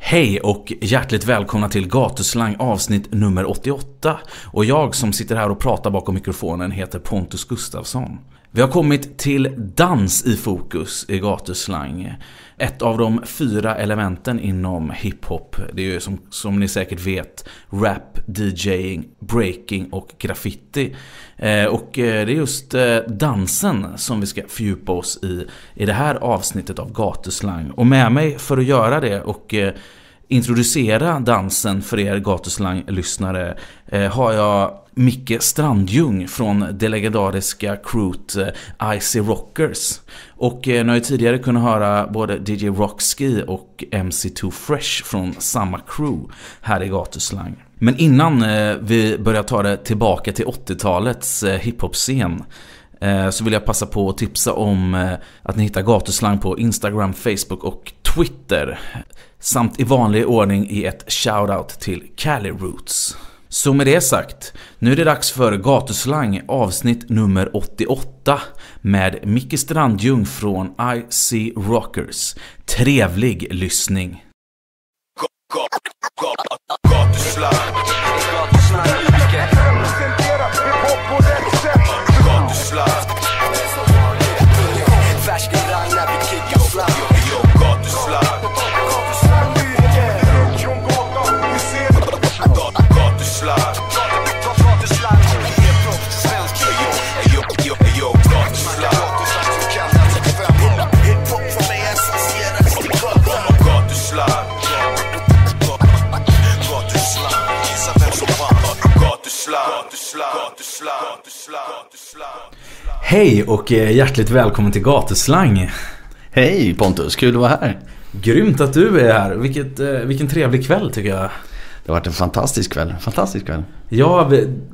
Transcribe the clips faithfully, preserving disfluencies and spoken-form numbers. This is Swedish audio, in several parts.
Hej och hjärtligt välkomna till Gatuslang avsnitt nummer åttioåtta. Och jag som sitter här och pratar bakom mikrofonen heter Pontus Gustafsson. Vi har kommit till dans i fokus i Gatuslang. Ett av de fyra elementen inom hiphop. Det är ju som, som ni säkert vet rap, DJing, breaking och graffiti. Eh, och eh, det är just eh, dansen som vi ska fördjupa oss i i det här avsnittet av Gatuslang. Och med mig för att göra det och eh, introducera dansen för er Gatuslang-lyssnare eh, har jag Micke Strandjung från det legendariska crewet eh, Icy Rockers. Och eh, ni har ju tidigare kunnat höra både D J Rockski och M C två Fresh från samma crew här i Gatuslang. Men innan eh, vi börjar ta det tillbaka till åttiotalets eh, hiphop-scen eh, så vill jag passa på att tipsa om eh, att ni hittar Gatuslang på Instagram, Facebook och Twitter. Samt i vanlig ordning i ett shoutout till Cali Roots. Så med det sagt, nu är det dags för Gatuslang avsnitt nummer åttioåtta med Micke Strandjung från Icy Rockers. Trevlig lyssning. Gatuslang. Hej och hjärtligt välkommen till Gatuslang. Hej Pontus, kul att vara här. Grymt att du är här. Vilket, eh, vilken trevlig kväll tycker jag. Det har varit en fantastisk kväll. Fantastisk kväll. Ja,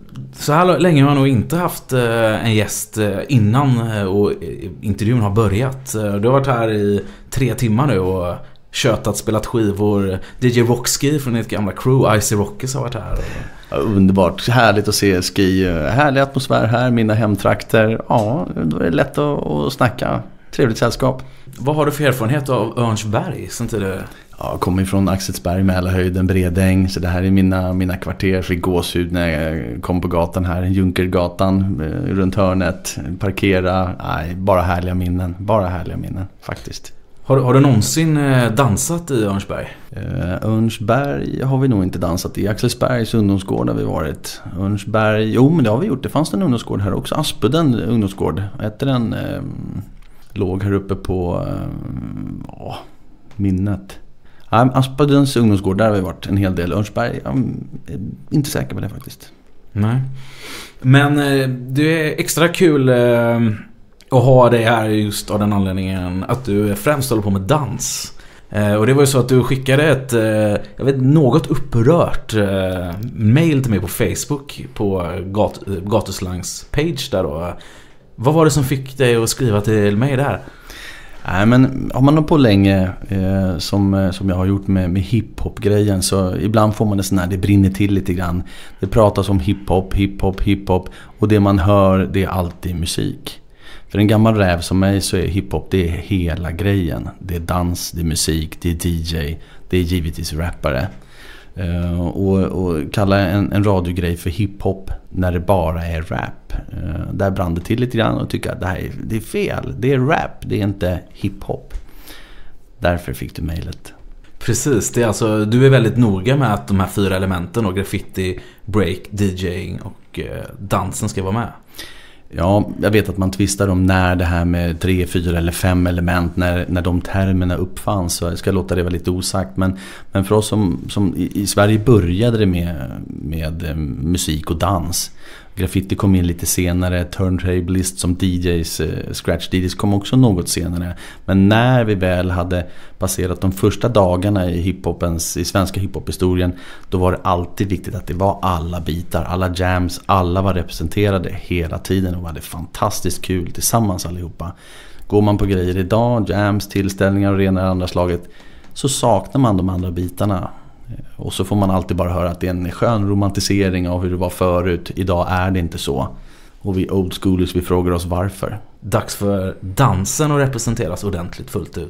så här länge har jag nog inte haft en gäst innan och intervjun har börjat. Du har varit här i tre timmar nu och köttat, spelat skivor. D J Rockski från ett gamla crew, Icy Rockers, har varit här. Ja, underbart, härligt att se ski. Härlig atmosfär här, mina hemtrakter. Ja, då är det lätt att, att snacka. Trevligt sällskap. Vad har du för erfarenhet av Örnsberg? Det... Ja, jag kommer ifrån Axelsberg, Mälarhöjden, Bredäng. Så det här är mina, mina kvarter. Fick gåshud när jag kom på gatan här. Junkergatan eh, runt hörnet. Parkera. Nej, bara härliga minnen. Bara härliga minnen, faktiskt. Har, har du någonsin dansat i Örnsberg? Uh, Örnsberg har vi nog inte dansat i. Axelsbergs ungdomsgård har vi varit. Örnsberg, jo men det har vi gjort. Det fanns en ungdomsgård här också. Aspudden ungdomsgård. Efter den uh, låg här uppe på uh, uh, minnet. Uh, Aspuddens ungdomsgård, där har vi varit en hel del. Örnsberg, jag är inte säker på det faktiskt. Nej. Men uh, det är extra kul... Uh... och ha det här just av den anledningen att du främst håller på med dans. Eh, och det var ju så att du skickade ett eh, jag vet, något upprört eh, mail till mig på Facebook på Gat- Gatuslangs page där då. Vad var det som fick dig att skriva till mig där? Nej, men har man nog på länge eh, som, som jag har gjort med, med hiphop-grejen, så ibland får man det sån här, det brinner till lite grann. Det pratas om hiphop, hiphop, hiphop och det man hör, det är alltid musik. För en gammal räv som mig så är hiphop, det är hela grejen. Det är dans, det är musik, det är D J, det är givetvis rappare. Uh, och, och kalla en, en radiogrej för hiphop när det bara är rap. Uh, där brann det till lite grann och tycker att det här är, det är fel. Det är rap, det är inte hiphop. Därför fick du mejlet. Precis, det är alltså, du är väldigt noga med att de här fyra elementen och graffiti, break, DJing och uh, dansen ska vara med. Ja, jag vet att man tvistar om när det här med tre, fyra eller fem element, när, när de termerna uppfanns, så jag ska låta det vara lite osagt. Men, men för oss som, som i, i Sverige började det med, med musik och dans. Graffiti kom in lite senare, turntablist som D Js, eh, scratch D Js kom också något senare. Men när vi väl hade passerat de första dagarna i hiphopens, i svenska hiphophistorien, då var det alltid viktigt att det var alla bitar, alla jams, alla var representerade hela tiden och var det fantastiskt kul tillsammans allihopa. Går man på grejer idag, jams, tillställningar och rena andra slaget, så saknar man de andra bitarna. Och så får man alltid bara höra att det är en skön romantisering av hur det var förut. Idag är det inte så. Och vi old schoolers, vi frågar oss varför. Dags för dansen att representeras ordentligt fullt ut.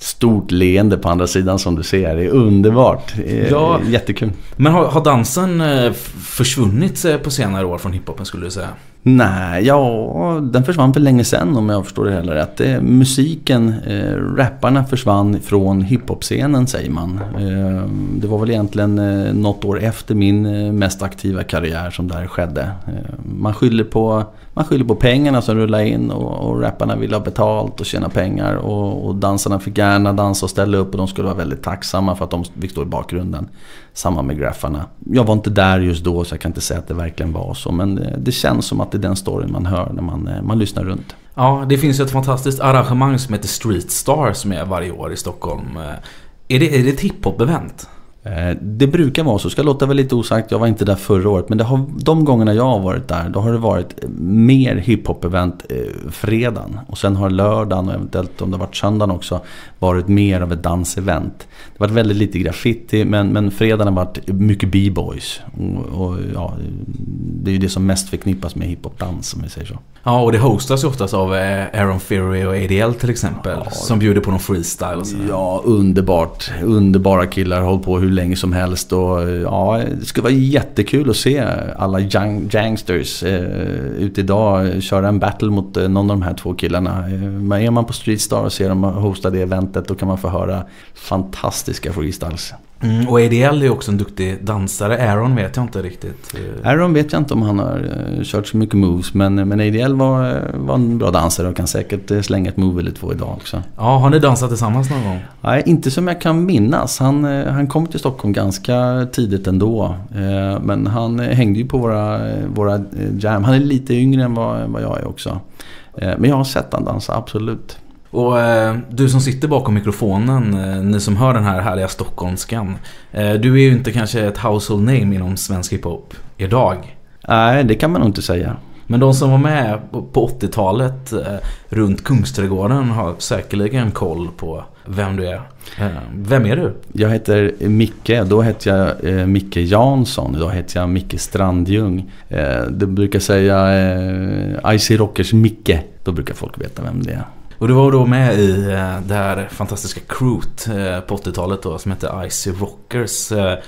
stort leende på andra sidan som du ser. Det är underbart. Det är ja. jättekul. Men har, har dansen försvunnit på senare år från hiphopen, skulle du säga? Nej, ja, den försvann för länge sedan om jag förstår det heller rätt. Det, musiken, eh, rapparna försvann från hiphop-scenen, säger man. Eh, det var väl egentligen eh, något år efter min eh, mest aktiva karriär som där skedde. Eh, man skyller på man skyller på pengarna som rullar in och, och rapparna ville ha betalt och tjäna pengar och, och dansarna fick gärna dansa och ställa upp och de skulle vara väldigt tacksamma för att de fick stå i bakgrunden. Samma med graffarna. Jag var inte där just då så jag kan inte säga att det verkligen var så, men det, det känns som att det är den storyn man hör när man, man lyssnar runt. Ja, det finns ju ett fantastiskt arrangemang som heter Street Star som är varje år i Stockholm. Är det, är det ett hiphop-event? Det brukar vara så, ska låta väl lite osagt, jag var inte där förra året, men det har, de gångerna jag har varit där, då har det varit mer hiphop-event eh, fredagen, och sen har lördagen och eventuellt om det varit söndagen också varit mer av ett dansevent. Det har varit väldigt lite graffiti, men, men fredagen har varit mycket b-boys och, och ja, det är ju det som mest förknippas med hiphop-dans, om vi säger så. Ja, och det hostas ju oftast av Aaron Fury och A D L till exempel, ja, som bjuder på någon freestyle och så. Ja, underbart, underbara killar, håller på hur länge som helst och ja, det skulle vara jättekul att se alla young, youngsters eh, ut idag köra en battle mot eh, någon av de här två killarna. Eh, men är man på Street Star och ser dem hosta det eventet, då kan man få höra fantastiska freestyles. Mm, och A D L är också en duktig dansare. Aaron vet jag inte riktigt. Aaron vet jag inte om han har uh, kört så mycket moves, men, men A D L var, var en bra dansare och kan säkert uh, slänga ett move eller två idag också. Ja, har ni dansat tillsammans någon gång? Nej, inte som jag kan minnas. Han, uh, han kom till Stockholm ganska tidigt ändå. Uh, men han uh, hängde ju på våra, uh, våra uh, jam. Han är lite yngre än vad, vad jag är också. Uh, men jag har sett han dansa, absolut. Och eh, du som sitter bakom mikrofonen, eh, ni som hör den här härliga stockholmskan, eh, du är ju inte kanske ett household name inom svensk hiphop idag. Nej, det kan man nog inte säga. Men de som var med på åttiotalet eh, runt Kungsträdgården har säkerligen koll på vem du är. Eh, vem är du? Jag heter Micke, då heter jag eh, Micke Jansson, då heter jag Micke Strandjung. Eh, det brukar säga eh, Icy Rockers Micke, då brukar folk veta vem det är. Och du var då med i det här fantastiska crewet på åttiotalet då, som heter Icy Rockers,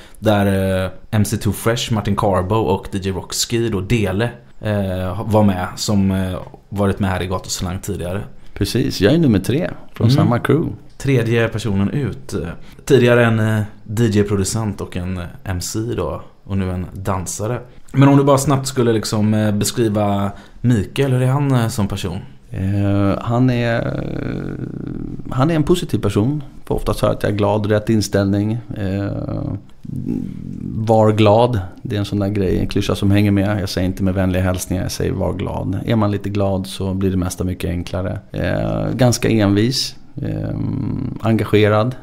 där M C två Fresh, Martin Carbo och D J Rockski då Dele var med, som varit med här i Gatuslang tidigare. Precis, jag är nummer tre från mm. samma crew. Tredje personen ut. Tidigare en D J-producent och en M C då, och nu en dansare. Men om du bara snabbt skulle liksom beskriva Mikael, hur är han som person? Uh, han är uh, han är en positiv person. Får oftast höra att jag är glad, rätt inställning. Uh, var glad. Det är en sån där grej, en klyscha som hänger med. Jag säger inte med vänliga hälsningar, jag säger var glad. Är man lite glad så blir det mesta mycket enklare. Uh, ganska envis, uh, engagerad.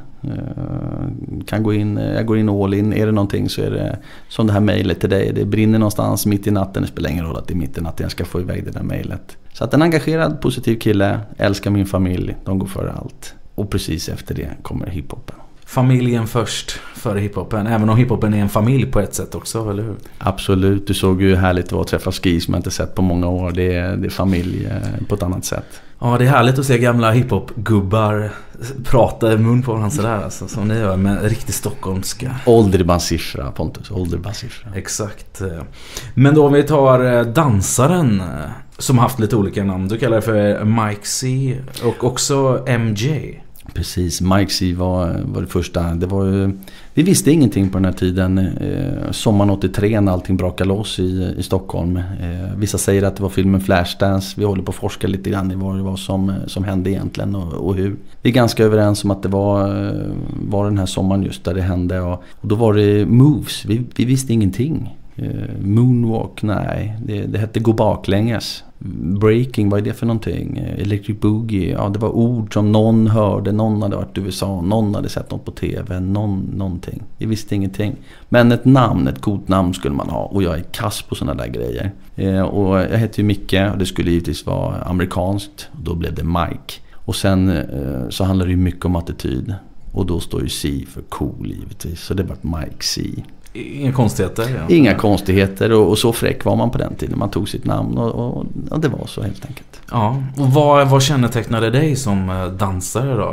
Uh, kan gå in, jag går in all in. Är det någonting så är det som det här mejlet till dig. Det brinner någonstans mitt i natten. Det spelar ingen roll att det är mitt i natten. Jag ska få iväg det där mejlet. Så att en engagerad, positiv kille, älskar min familj, de går före allt. Och precis efter det kommer hiphopen. Familjen först före hiphopen, även om hiphopen är en familj på ett sätt också, eller hur? Absolut, du såg ju härligt att vara att träffa Ski som jag inte sett på många år. Det är, det är familj på ett annat sätt. Ja, det är härligt att se gamla hiphop-gubbar prata i mun på varandra sådär, alltså, som ni gör med riktigt stockholmska. Ålderbassiffra, Pontus, ålderbassiffra. Exakt. Men då om vi tar dansaren som haft lite olika namn. Du kallar det för Mike C och också M J. Precis, Mike C var, var det första. Det var ju, vi visste ingenting på den här tiden. Eh, sommaren åttiotre när allting brakade loss i, i Stockholm. Eh, vissa säger att det var filmen Flashdance. Vi håller på att forska lite grann i vad det var som, som hände egentligen och, och hur. Vi är ganska överens om att det var, var den här sommaren just där det hände. Och, och då var det moves. Vi, vi visste ingenting. Eh, moonwalk, nej. Det, det hette gå baklänges. Breaking, vad är det för någonting? Electric Boogie, ja det var ord som någon hörde, någon hade varit i U S A, någon hade sett något på tv, någon, någonting. Jag visste ingenting. Men ett namn, ett coolt namn skulle man ha, och jag är kass på sådana där grejer. Eh, och jag heter ju Micke och det skulle givetvis vara amerikanskt, och då blev det Mike. Och sen eh, så handlar det ju mycket om attityd, och då står ju C för cool givetvis, så det var Mike C. Inga konstigheter. Ja. Inga konstigheter, och, och så fräck var man på den tiden. Man tog sitt namn och, och, och det var så helt enkelt. Ja, och vad, vad kännetecknade dig som dansare då?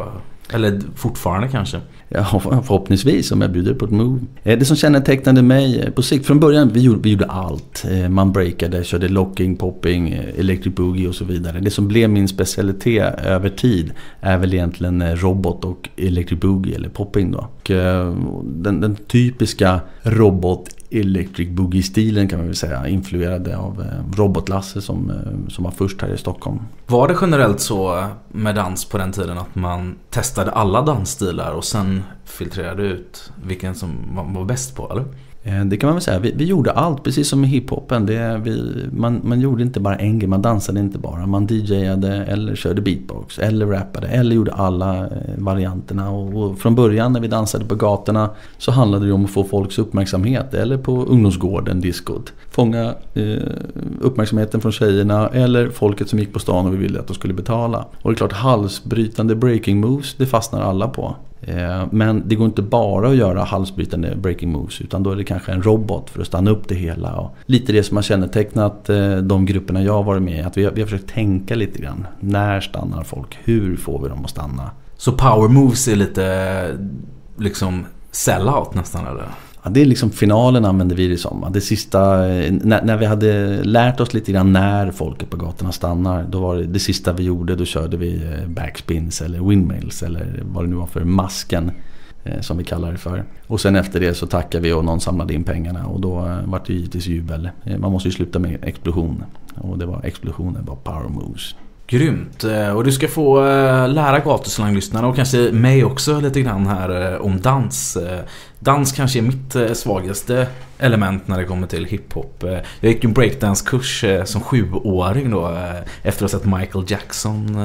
Eller fortfarande kanske? Ja, förhoppningsvis om jag bjuder på ett move. Det som kännetecknade mig på sikt, från början, vi gjorde, vi gjorde allt. Man breakade, körde locking, popping, electric boogie och så vidare. Det som blev min specialitet över tid är väl egentligen robot och electric boogie eller popping då. Och den, den typiska robot electric boogie-stilen kan man väl säga, influerade av Robot-Lasse som, som var först här i Stockholm. Var det generellt så med dans på den tiden att man testade alla dansstilar och sen filtrerade ut vilken som man var bäst på, eller? Det kan man väl säga. Vi, vi gjorde allt, precis som med hiphopen. Det, vi, man, man gjorde inte bara en grej, man dansade inte bara. Man D Jade eller körde beatbox eller rappade eller gjorde alla varianterna. Och, och från början när vi dansade på gatorna så handlade det om att få folks uppmärksamhet. Eller på ungdomsgården, diskot. Fånga eh, uppmärksamheten från tjejerna eller folket som gick på stan och vi ville att de skulle betala. Och det är klart, halsbrytande breaking moves, det fastnar alla på. Men det går inte bara att göra halsbrytande breaking moves, utan då är det kanske en robot för att stanna upp det hela. Och lite det som har kännetecknat de grupperna jag har varit med i, att vi har, vi har försökt tänka lite grann. När stannar folk? Hur får vi dem att stanna? Så power moves är lite liksom sell-out nästan, eller? Ja, det är liksom finalen använde vi det som. Det sista, när, när vi hade lärt oss lite grann när folket på gatorna stannar, då var det, det sista vi gjorde, då körde vi backspins eller windmills eller vad det nu var för masken eh, som vi kallar det för. Och sen efter det så tackade vi och någon samlade in pengarna och då eh, var det givetvis jubel. Eh, man måste ju sluta med explosion och det var explosionen, var power moves. Grymt, och du ska få lära gatuslanglyssnarna och kanske mig också lite grann här om dans. Dans kanske är mitt svagaste element när det kommer till hiphop. Jag gick en breakdance-kurs som sjuåring då, efter att ha sett Michael Jackson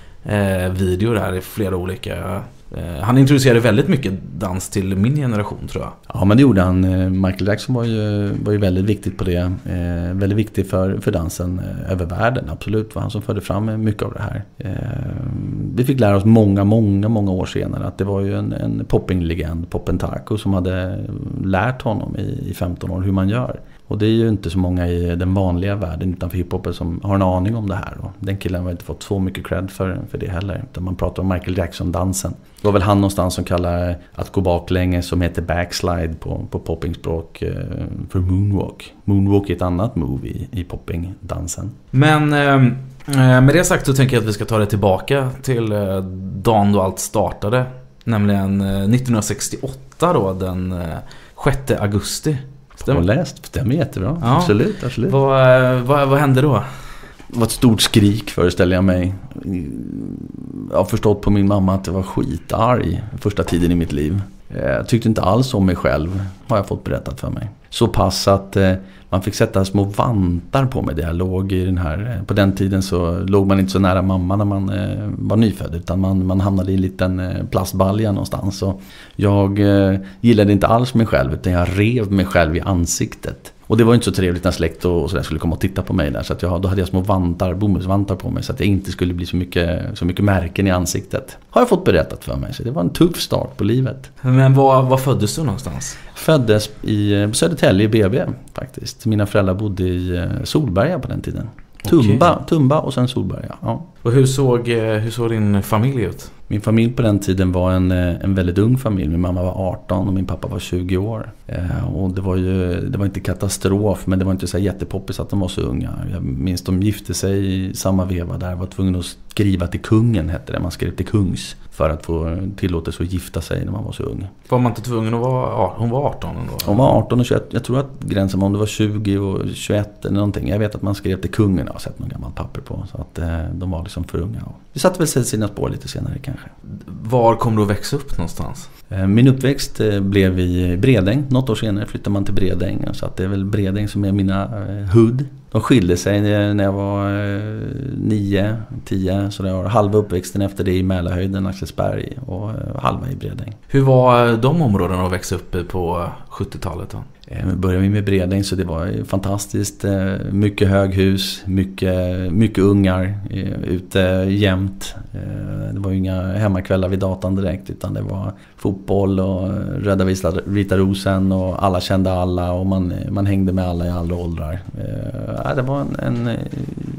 videor där i flera olika. Han introducerade väldigt mycket dans till min generation, tror jag. Ja, men det gjorde han. Michael Jackson var ju, var ju väldigt viktigt på det. Eh, väldigt viktig för, för dansen eh, över världen. Absolut var han som förde fram mycket av det här. Eh, vi fick lära oss många, många, många år senare att det var ju en, en popping-legend, Poppen Taco, som hade lärt honom i, i femton år hur man gör. Och det är ju inte så många i den vanliga världen utanför hiphopen som har en aning om det här. Och den killen har inte fått så mycket cred för, för det heller. Utan man pratar om Michael Jackson-dansen. Det var väl han någonstans som kallar att gå baklänges, som heter backslide på, på poppingspråk, eh, för moonwalk. Moonwalk är ett annat move i, i poppingdansen. Men eh, med det sagt så tänker jag att vi ska ta det tillbaka till eh, dagen då allt startade. Nämligen eh, nittonhundrasextioåtta då, den eh, sjätte augusti. Stämmer. Läst, stämmer jättebra. Ja. Absolut, absolut. Vad, vad, vad hände då? Det var ett stort skrik, föreställer jag mig. Jag har förstått på min mamma att det var skitarg första tiden i mitt liv. Jag tyckte inte alls om mig själv, har jag fått berättat för mig. Så pass att eh, man fick sätta små vantar på mig där jag låg i den här. På den tiden så låg man inte så nära mamma när man eh, var nyfödd, utan man, man hamnade i en liten eh, plastbalja någonstans. Och jag eh, gillade inte alls mig själv, utan jag rev mig själv i ansiktet. Och det var inte så trevligt när släkt och sådär skulle komma och titta på mig där. Så att jag, då hade jag små vantar, bomullsvantar på mig så att jag inte skulle bli så mycket, så mycket märken i ansiktet. Har jag fått berättat för mig, så det var en tuff start på livet. Men var, var föddes du någonstans? Föddes i Södertälje i B B faktiskt. Mina föräldrar bodde i Solberga på den tiden. Tumba, okay. Tumba och sen Solberga, ja. Och hur såg, hur såg din familj ut? Min familj på den tiden var en, en väldigt ung familj. Min mamma var arton och min pappa var tjugo år. Eh, och det var ju det var inte katastrof, men det var inte så jättepoppis att de var så unga. Jag minns de gifte sig i samma veva där. Var tvungen att skriva till kungen, hette det. Man skrev till kungs för att få tillåtelse att gifta sig när man var så ung. Var man inte tvungen att vara... Hon var arton ändå? Hon var arton och tjugoett. Jag tror att gränsen var om det var tjugo och tjugoett eller någonting. Jag vet att man skrev till kungen. Jag har sett någon gammal papper på. Så att eh, de var liksom för unga. Vi satte väl sina spår lite senare kanske. Var kom du att växa upp någonstans? Min uppväxt blev i Bredäng. Något år senare flyttade man till Bredäng. Så att det är väl Bredäng som är mina hud. De skilde sig när jag var nio, tio. Så det var halva uppväxten efter det i Mälarhöjden, Axelsberg, och halva i Bredäng. Hur var de områdena att växa upp i på sjuttiotalet då? Började vi med Bredäng så det var fantastiskt. Mycket höghus, mycket, mycket ungar ute jämt. Det var ju inga hemmakvällar vid datan direkt, utan det var fotboll och röda vita rosen och alla kände alla och man, man hängde med alla i alla åldrar. Det var en, en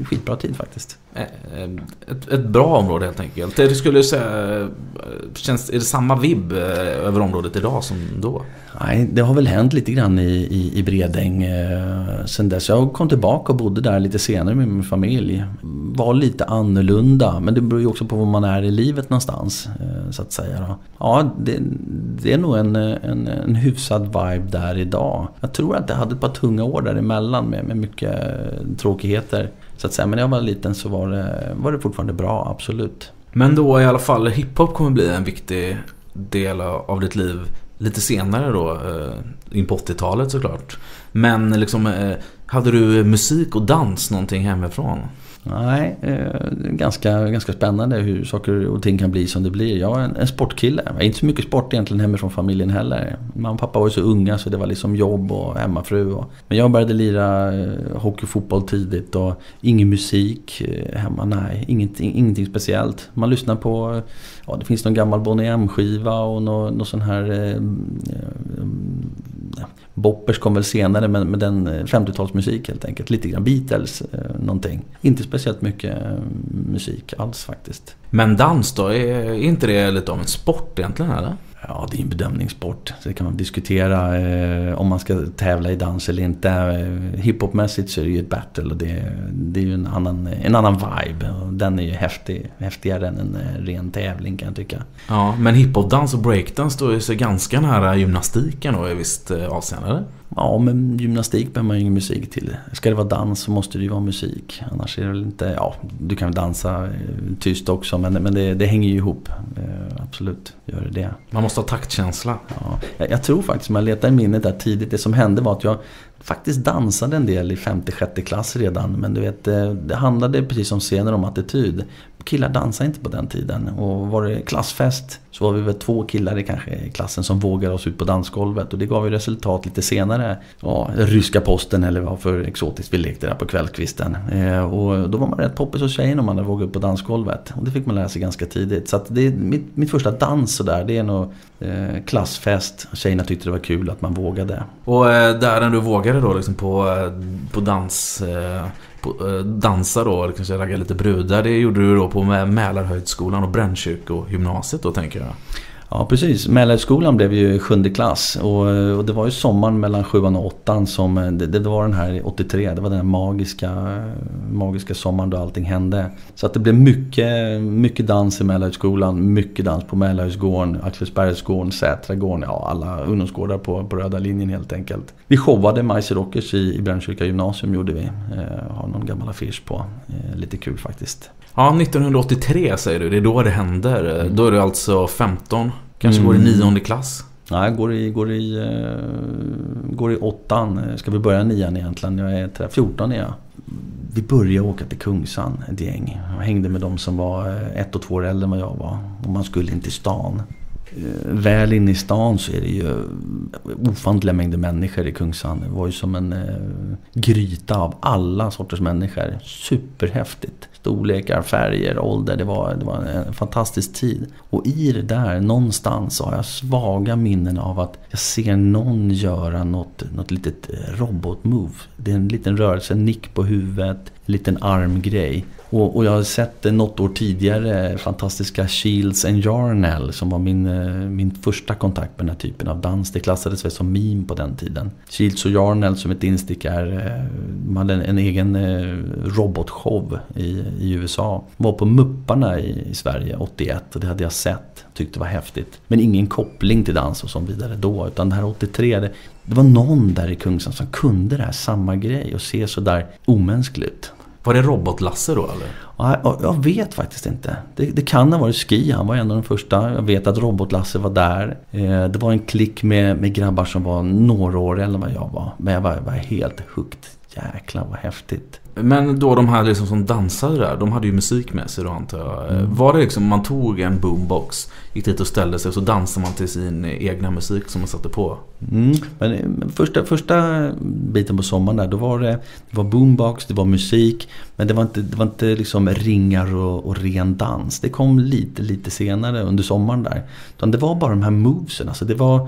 skitbra tid faktiskt. Ett, ett bra område helt enkelt. Det skulle säga, känns, är det samma vibb över området idag som då? Nej, det har väl hänt lite grann i, i, i Bredäng eh, sen dess. Jag kom tillbaka och bodde där lite senare med min familj. Var lite annorlunda, men det beror ju också på var man är i livet någonstans, eh, så att säga. Då. Ja, det, det är nog en, en, en hyfsad vibe där idag. Jag tror att jag hade ett par tunga år däremellan med, med mycket tråkigheter, så att säga. Men när jag var liten så var det, var det fortfarande bra, absolut. Men då i alla fall, hiphop kommer bli en viktig del av ditt liv lite senare då, in på åttiotalet såklart. Men liksom, hade du musik och dans någonting hemifrån? Nej, eh, ganska, ganska spännande hur saker och ting kan bli som det blir. Jag är en, en sportkille. Jag är inte så mycket sport egentligen hemifrån familjen heller. Mamma och pappa var ju så unga så det var liksom jobb och hemmafru. Och, men jag började lira eh, hockey och fotboll tidigt och ingen musik eh, hemma, nej, ingenting, ingenting speciellt. Man lyssnar på, ja, det finns någon gammal Bonnie M-skiva och någon, någon sån här eh, eh, Boppers kom väl senare, men med den femtiotalsmusik helt enkelt. Lite grann Beatles, eh, någonting. Inte speciellt mycket eh, musik alls faktiskt. Men dans då, är inte det lite av en sport egentligen, eller? Ja, det är en bedömningssport. Så det kan man diskutera eh, om man ska tävla i dans eller inte. Eh, hiphopmässigt så är det ju ett battle och det, det är ju en annan, en annan vibe. Och den är ju häftig, häftigare än en eh, ren tävling, kan jag tycka. Ja, men hiphopdans och breakdance står ju sig ganska nära gymnastiken och i visst eh, avseende. Ja, men gymnastik behöver man ju ingen musik till. Ska det vara dans så måste det ju vara musik. Annars är det väl inte... Ja, du kan dansa tyst också, men, men det, det hänger ju ihop. Eh, absolut, gör det det. Man måste ha taktkänsla. Ja, jag, jag tror faktiskt, om jag letar i minnet där tidigt, det som hände var att jag faktiskt dansade en del i femte sjätte klass redan. Men du vet, det, det handlade precis som senare om attityd. Killar dansade inte på den tiden. Och var det klassfest så var vi väl två killar i kanske i klassen som vågade oss ut på dansgolvet. Och det gav ju resultat lite senare. Ja, ryska posten eller vad för exotiskt vi lekte där på kvällskvisten. Eh, och då var man rätt poppis hos tjejen om man hade vågat upp på dansgolvet. Och det fick man lära sig ganska tidigt. Så att det är mitt, mitt första dans så där, det är nog eh, klassfest. Tjejerna tyckte det var kul att man vågade. Och eh, där när du vågade då liksom på, på dans... Eh... dansa då, eller kanske ragga lite brudar, det gjorde du då på Mälarhöjdskolan och Brännkyrkogymnasiet då, tänker jag. Ja, precis. Mälarhögskolan blev ju sjunde klass och, och det var ju sommaren mellan sjuan och åttan som det, det var den här åttiotre, det var den här magiska magiska sommaren då allting hände. Så att det blev mycket mycket dans i Mälarhögskolan, mycket dans på Mälarhögsgården, Axelsbergsgården, Sätragården, ja, alla ungdomsgårdar på, på röda linjen helt enkelt. Vi showade Majse Rockers i, i Brännkyrka gymnasium gjorde vi. Eh, har någon gammal affisch på. Eh, lite kul faktiskt. Ja, nittonhundraåttiotre säger du, det är då det händer. Mm. Då är du alltså femton, kanske Mm. går i nionde klass. Nej, går i, går i, uh, går i åttan. Ska vi börja nian egentligen? Jag är fjorton är jag. Vi började åka till Kungsan, ett gäng. Jag hängde med dem som var ett och två år äldre än vad jag var. Och man skulle in till stan. Väl inne i stan så är det ju ofantliga mängder människor i Kungsan. Det var ju som en uh, gryta av alla sorters människor. Superhäftigt. Storlekar, färger, ålder. Det var, det var en fantastisk tid. Och i det där, någonstans så har jag svaga minnen av att jag ser någon göra något, något litet robotmove. Det är en liten rörelse, en nick på huvudet, en liten armgrej. Och, och jag har sett något år tidigare fantastiska Shields and Yarnell som var min, min första kontakt med den här typen av dans. Det klassades väl som meme på den tiden. Shields och Yarnell som ett instick är, man hade en, en egen robotshow i, i U S A. Var på Mupparna i, i Sverige åttioett och det hade jag sett. Tyckte det var häftigt. Men ingen koppling till dans och så vidare då. Utan det här åttiotre, det, det var någon där i Kungsan som kunde det här samma grej och se så där omänskligt. Var det Robot-Lasse då eller? Ja, jag vet faktiskt inte. Det, det kan ha varit Ski, han var en av de första. Jag vet att Robot-Lasse var där. Eh, det var en klick med, med grabbar som var några år eller vad jag var. Men jag var, var helt hooked. Jäklar vad häftigt. Men då de här liksom som dansade där, de hade ju musik med sig då antar jag. Mm. Var det liksom, man tog en boombox, gick dit och ställde sig och så dansade man till sin egna musik som man satte på? Mm. Men första, första biten på sommaren där, då var det, det var boombox, det var musik, men det var inte, det var inte liksom ringar och, och ren dans. Det kom lite, lite senare under sommaren där. Utan det var bara de här movesen, alltså det var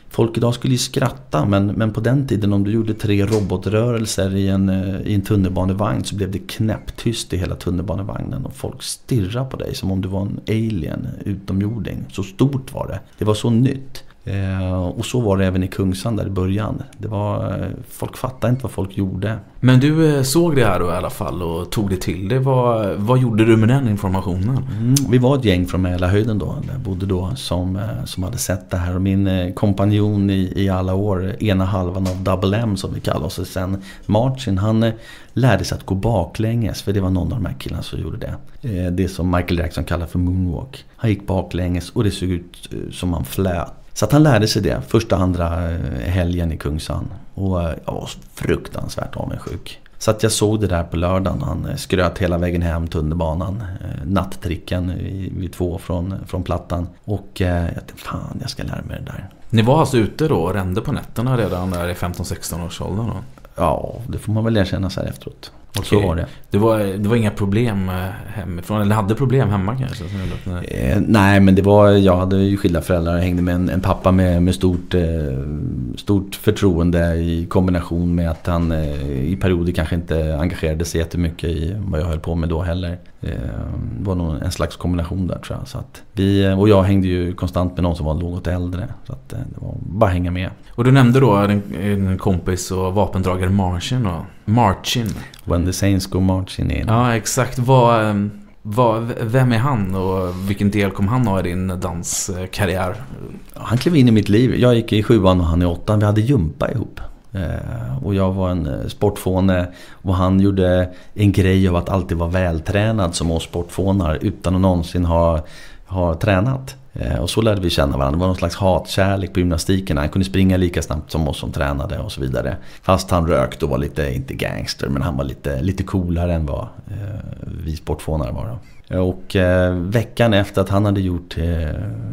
folk idag skulle ju skratta, men, men på den tiden om du gjorde tre robotrörelser i en, i en tunnelbanevagn så blev det knäpptyst i hela tunnelbanevagnen och folk stirrade på dig som om du var en alien, utomjording. Så stort var det. Det var så nytt. Eh, och så var det även i Kungsan där i början. Det var, folk fattade inte vad folk gjorde. Men du såg det här då i alla fall och tog det till det. Vad, vad gjorde du med den informationen? Mm, vi var ett gäng från Mälarhöjden då, där jag bodde då, som, som hade sett det här. Och min kompanjon i, i alla år, ena halvan av Double M som vi kallar oss, och sen Martin, han lärde sig att gå baklänges, för det var någon av de här killarna som gjorde det. Eh, det som Michael Jackson kallar för moonwalk. Han gick baklänges och det såg ut som man flöt. Så att han lärde sig det första andra helgen i Kungsan. Och jag var fruktansvärt avundsjuk. Så att jag såg det där på lördagen. Han skröt hela vägen hem tunnelbanan. Nattricken vid två från, från plattan. Och jag tänkte, fan jag ska lära mig det där. Ni var alltså ute då och rände på nätterna redan där i femton sexton års åldern då? Ja, det får man väl erkänna så här efteråt. Och så var det. Det var, det var inga problem hemifrån, eller hade problem hemma kanske? Eh, nej, men det var, jag hade ju skilda föräldrar. Jag hängde med en, en pappa med, med stort, eh, stort förtroende i kombination med att han eh, i perioder kanske inte engagerade sig jättemycket i vad jag höll på med då heller. Eh, det var nog en slags kombination där tror jag. Så att vi, och jag hängde ju konstant med någon som var något äldre. Så att eh, det var bara hänga med. Och du nämnde då en, en kompis och vapendragare Martin då. Martin. When the Saints go marching in. Ja, exakt. Vad, vad, vem är han och vilken del kom han ha i din danskarriär? Han klev in i mitt liv. Jag gick i sjuan och han i åttan. Vi hade jumpa ihop. Eh, och jag var en sportfåne och han gjorde en grej av att alltid vara vältränad som oss sportfånar utan att någonsin ha, ha tränat. Och så lärde vi känna varandra. Det var någon slags hatkärlek på gymnastiken. Han kunde springa lika snabbt som oss som tränade och så vidare. Fast han rökte och var lite, inte gangster, men han var lite, lite coolare än vad eh, vi sportfånar var då. Och eh, veckan efter att han hade gjort eh,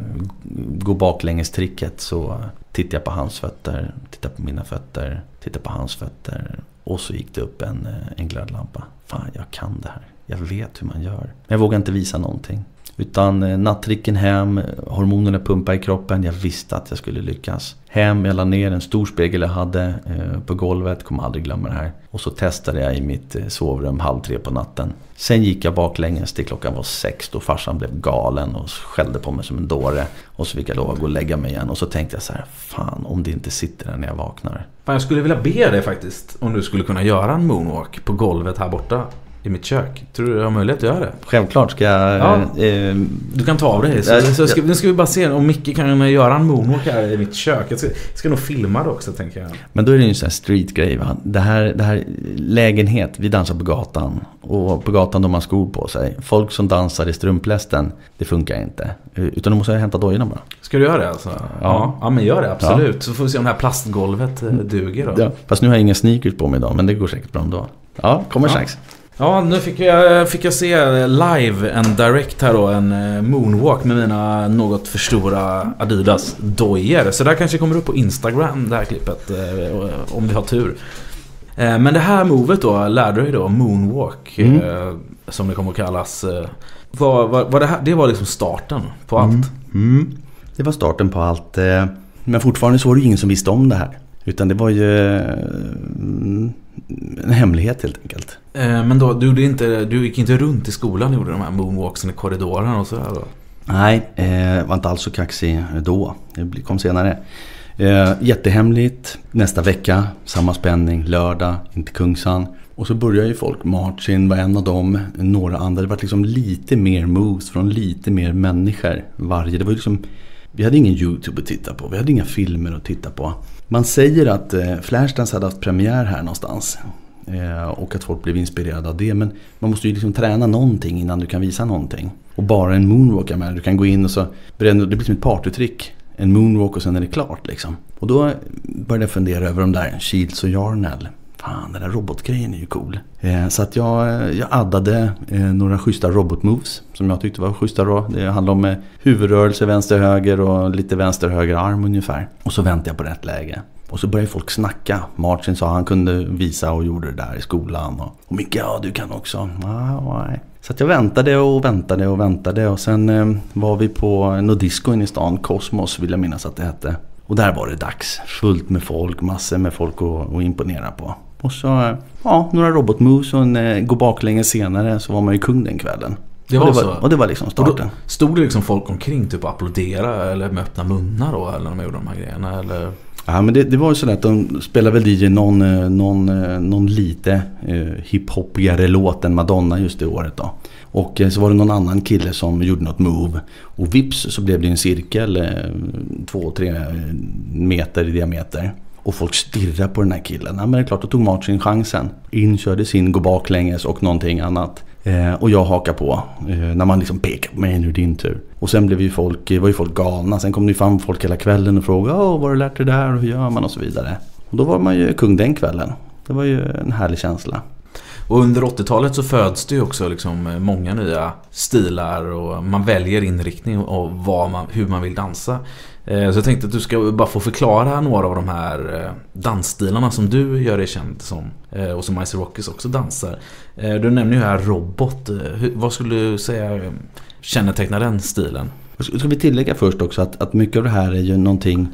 gå baklänges tricket så tittade jag på hans fötter, tittade på mina fötter, tittade på hans fötter. Och så gick det upp en, en glödlampa. Fan, jag kan det här. Jag vet hur man gör. Men jag vågar inte visa någonting. Utan nattricken hem, hormonerna pumpade i kroppen. Jag visste att jag skulle lyckas. Hem, jag la ner en stor spegel jag hade eh, på golvet. Kommer aldrig glömma det här. Och så testade jag i mitt eh, sovrum halv tre på natten. Sen gick jag baklänges till klockan var sex. Då farsan blev galen och skällde på mig som en dåre. Och så fick jag lov att gå och lägga mig igen. Och så tänkte jag så här, fan om det inte sitter där när jag vaknar. Fan, jag skulle vilja be dig faktiskt om du skulle kunna göra en moonwalk på golvet här borta. I mitt kök. Tror du du har möjlighet att göra det? Självklart ska jag... Ja. Eh, du kan ta av dig. Så, så ska, nu ska vi bara se om Micke kan göra en moonwalk här i mitt kök. Jag ska, jag ska nog filma det också, tänker jag. Men då är det ju en sån här street-grej, va? Det här, det här lägenhet, vi dansar på gatan. Och på gatan de har skor på sig. Folk som dansar i strumplästen, det funkar inte. Utan de måste ha hämtat dojorna bara. Ska du göra det alltså? Ja, ja, ja men gör det, absolut. Ja. Så får vi se om det här plastgolvet duger då. Ja, fast nu har jag inga sneakers på mig idag, men det går säkert bra ändå. Ja, kommer ja. strax. Ja, nu fick jag, fick jag se live en direct här då, en moonwalk med mina något för stora Adidas dojer. Så där kanske kommer upp på Instagram, det här klippet, om vi har tur. Men det här movet då, lärde du dig då, moonwalk, mm. som det kommer att kallas. Var, var, var det, här, det var liksom starten på allt? Mm. Mm. Det var starten på allt. Men fortfarande så var det ingen som visste om det här. Utan det var ju en hemlighet helt enkelt. Men då, du, inte, du gick inte runt i skolan och gjorde de här moonwalksen i korridoren och sådär då? Nej, eh, var inte alls så kaxig då. Det kom senare. Eh, jättehemligt. Nästa vecka, samma spänning, lördag, inte Kungsan. Och så började ju folk, Martin var en av dem, några andra. Det var liksom lite mer moves från lite mer människor varje. Det var liksom, vi hade ingen YouTube att titta på, vi hade inga filmer att titta på. Man säger att eh, Flashdance hade haft premiär här någonstans. Eh, och att folk blev inspirerade av det. Men man måste ju liksom träna någonting innan du kan visa någonting. Och bara en moonwalk, jag menar, du kan gå in och så det blir som ett partytrick. En moonwalk och sen är det klart liksom. Och då började jag fundera över de där Shields och Yarnell. Fan, den där robotgrejen är ju cool. Eh, så att jag, jag addade eh, några schyssta robotmoves som jag tyckte var schyssta då. Det handlar om eh, huvudrörelse vänster-höger och lite vänster-höger arm ungefär. Och så väntade jag på rätt läge. Och så började folk snacka. Martin sa han kunde visa och gjorde det där i skolan. Och, och Micke, ja du kan också. Ah, nej. Så att jag väntade och väntade och väntade. Och sen eh, var vi på någon disco in i stan. Cosmos vill jag minnas att det hette. Och där var det dags. Fullt med folk, massor med folk att, att imponera på. Och så, ja, några robotmoves och en eh, gå baklänges senare så var man ju kung den kvällen. Det var, och, det så. var, och det var liksom starten. Och då stod det liksom folk omkring typ och applådera eller med öppna munnar då, eller när de gjorde de här grejerna, eller? Ja, men det, det var ju så att de spelade väl D J någon, någon, någon lite eh, hiphopigare låt än Madonna just det året då. Och eh, så var det någon annan kille som gjorde något move. Och vips så blev det en cirkel eh, två, tre meter i diameter. Och folk stirrade på den här killen. Ja, men det är klart, då tog Martin chansen. Inkörde sin gå baklänges och någonting annat. Eh, och jag hakar på eh, när man liksom pekar på mig, nu din tur. Och sen blev ju folk, var ju folk galna. Sen kom det fram folk hela kvällen och frågade, åh, vad har du lärt dig där och hur gör man och så vidare. Och då var man ju kung den kvällen. Det var ju en härlig känsla. Och under åttiotalet så föds det ju också liksom många nya stilar och man väljer inriktning och vad man, hur man vill dansa. Så jag tänkte att du ska bara få förklara några av de här dansstilarna som du gör dig känd som och som Ice Rockers också dansar. Du nämner ju här robot. Vad skulle du säga kännetecknar den stilen? Ska vi tillägga först också att, att mycket av det här är ju någonting,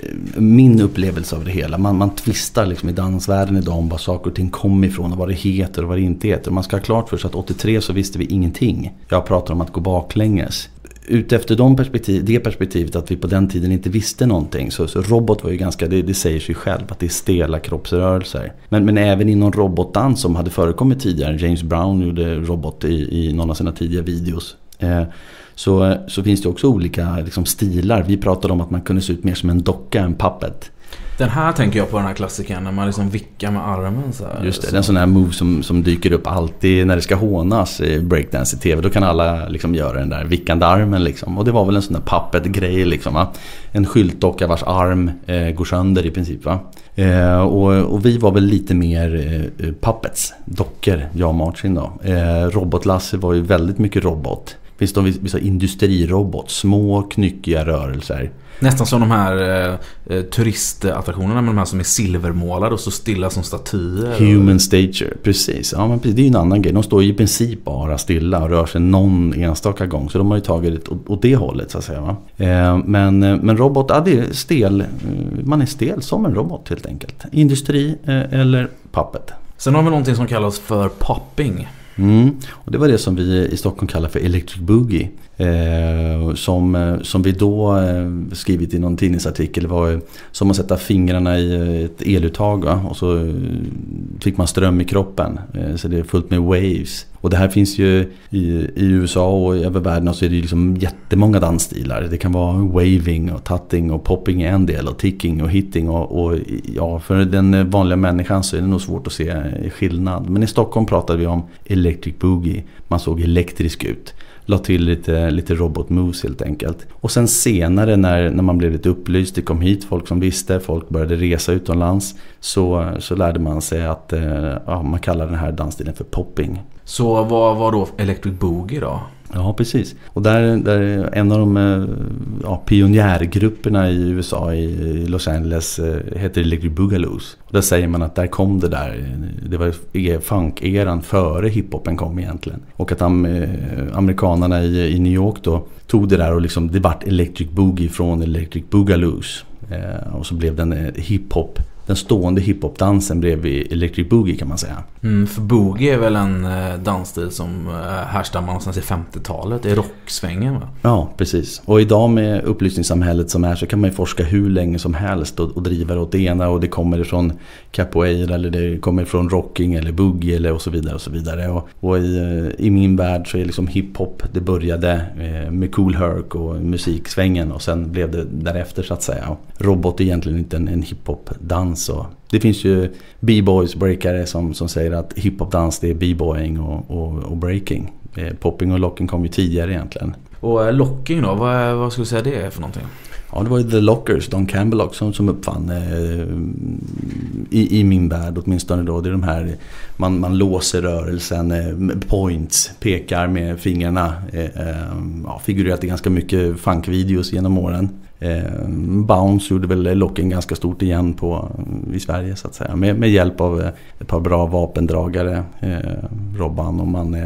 min upplevelse av det hela. Man, man tvistar liksom i dansvärlden idag om vad saker och ting kommer ifrån och vad det heter och vad det inte heter. Man ska ha klart för sig att åttiotre så visste vi ingenting. Jag pratar om att gå baklänges. Utefter de perspektiv, det perspektivet att vi på den tiden inte visste någonting så, så robot var ju ganska, det, det säger sig själv att det är stela kroppsrörelser. Men, men även inom robotdans som hade förekommit tidigare, James Brown gjorde robot i, i någon av sina tidiga videos. Eh, så, så finns det också olika liksom, stilar. Vi pratade om att man kunde se ut mer som en docka, en puppet. Den här tänker jag på, den här klassikern när man liksom vickar med armen så här. Just det, det är en sån här move som, som dyker upp alltid när det ska hånas i breakdance i tv. Då kan alla liksom göra den där vickande armen liksom. Och det var väl en sån där puppet-grej liksom, va? En skyltdocka vars arm eh, går sönder i princip, va? Eh, och, och vi var väl lite mer eh, puppets, dockor, jag och Martin då. Eh, Robotlasse var ju väldigt mycket robot. Finns det vissa industrirobot, små knyckiga rörelser. Nästan som de här eh, turistattraktionerna med de här som är silvermålade och så stilla som statyer. Human stature, precis. Ja, men precis. Det är ju en annan grej. De står ju i princip bara stilla och rör sig någon enstaka gång. Så de har ju tagit det åt, åt det hållet så att säga, va? Eh, men, men robot, ja, det är stel. Man är stel som en robot helt enkelt. Industri eh, eller puppet. Sen har vi någonting som kallas för popping. Mm. Och det var det som vi i Stockholm kallar för electric boogie. Eh, som, som vi då eh, skrivit i någon tidningsartikel var som att sätta fingrarna i ett eluttag, va? Och så eh, fick man ström i kroppen, eh, så det är fullt med waves. Och det här finns ju i, i U S A och över världen, så är det liksom jättemånga dansstilar. Det kan vara waving och tutting och popping i en del och ticking och hitting och, och ja, för den vanliga människan så är det nog svårt att se skillnad. Men i Stockholm pratade vi om electric boogie. Man såg elektrisk ut. La till lite, lite robotmoves helt enkelt. Och sen senare när, när man blev lite upplyst, det kom hit folk som visste, folk började resa utomlands, så, så lärde man sig att ja, man kallar den här dansstilen för popping. Så vad var då electric boogie då? Ja, precis. Och där, där en av de ja, pionjärgrupperna i U S A, i Los Angeles, heter Electric Boogaloos. Och där säger man att där kom det där, det var funk-eran före hiphopen kom egentligen. Och att am, amerikanerna i, i New York då tog det där och liksom, det vart Electric Boogie från Electric Boogaloos. Eh, och så blev den eh, hiphop. Den stående hiphopdansen blev i electric boogie kan man säga. Mm, för boogie är väl en eh, dansstil som eh, härstammar någonstans i femtiotalet. Det är rocksvängen, va? Ja, precis. Och idag med upplysningssamhället som är så kan man ju forska hur länge som helst och, och driva det åt det ena, och det kommer från capoeira eller det kommer från rocking eller boogie eller och så vidare och så vidare. Och, och i, i min värld så är liksom hiphop, det började eh, med Cool Herc och musiksvängen och sen blev det därefter så att säga. Och robot är egentligen inte en, en hiphop-dans. Så det finns ju b-boys, breakare som, som säger att hiphop-dans det är b-boying och, och, och breaking. Eh, popping och locking kom ju tidigare egentligen. Och locking då, vad, vad skulle du säga det är för någonting? Ja, det var ju The Lockers, Don Campbell också, som uppfann eh, i, i min värld åtminstone då. Det är de här, man, man låser rörelsen, eh, points, pekar med fingrarna. Eh, eh, ja, figurerat i ganska mycket funkvideos genom åren. Eh, Bounce gjorde väl locking ganska stort igen på, i Sverige så att säga. Med, med hjälp av ett par bra vapendragare, eh, Robban och Manne och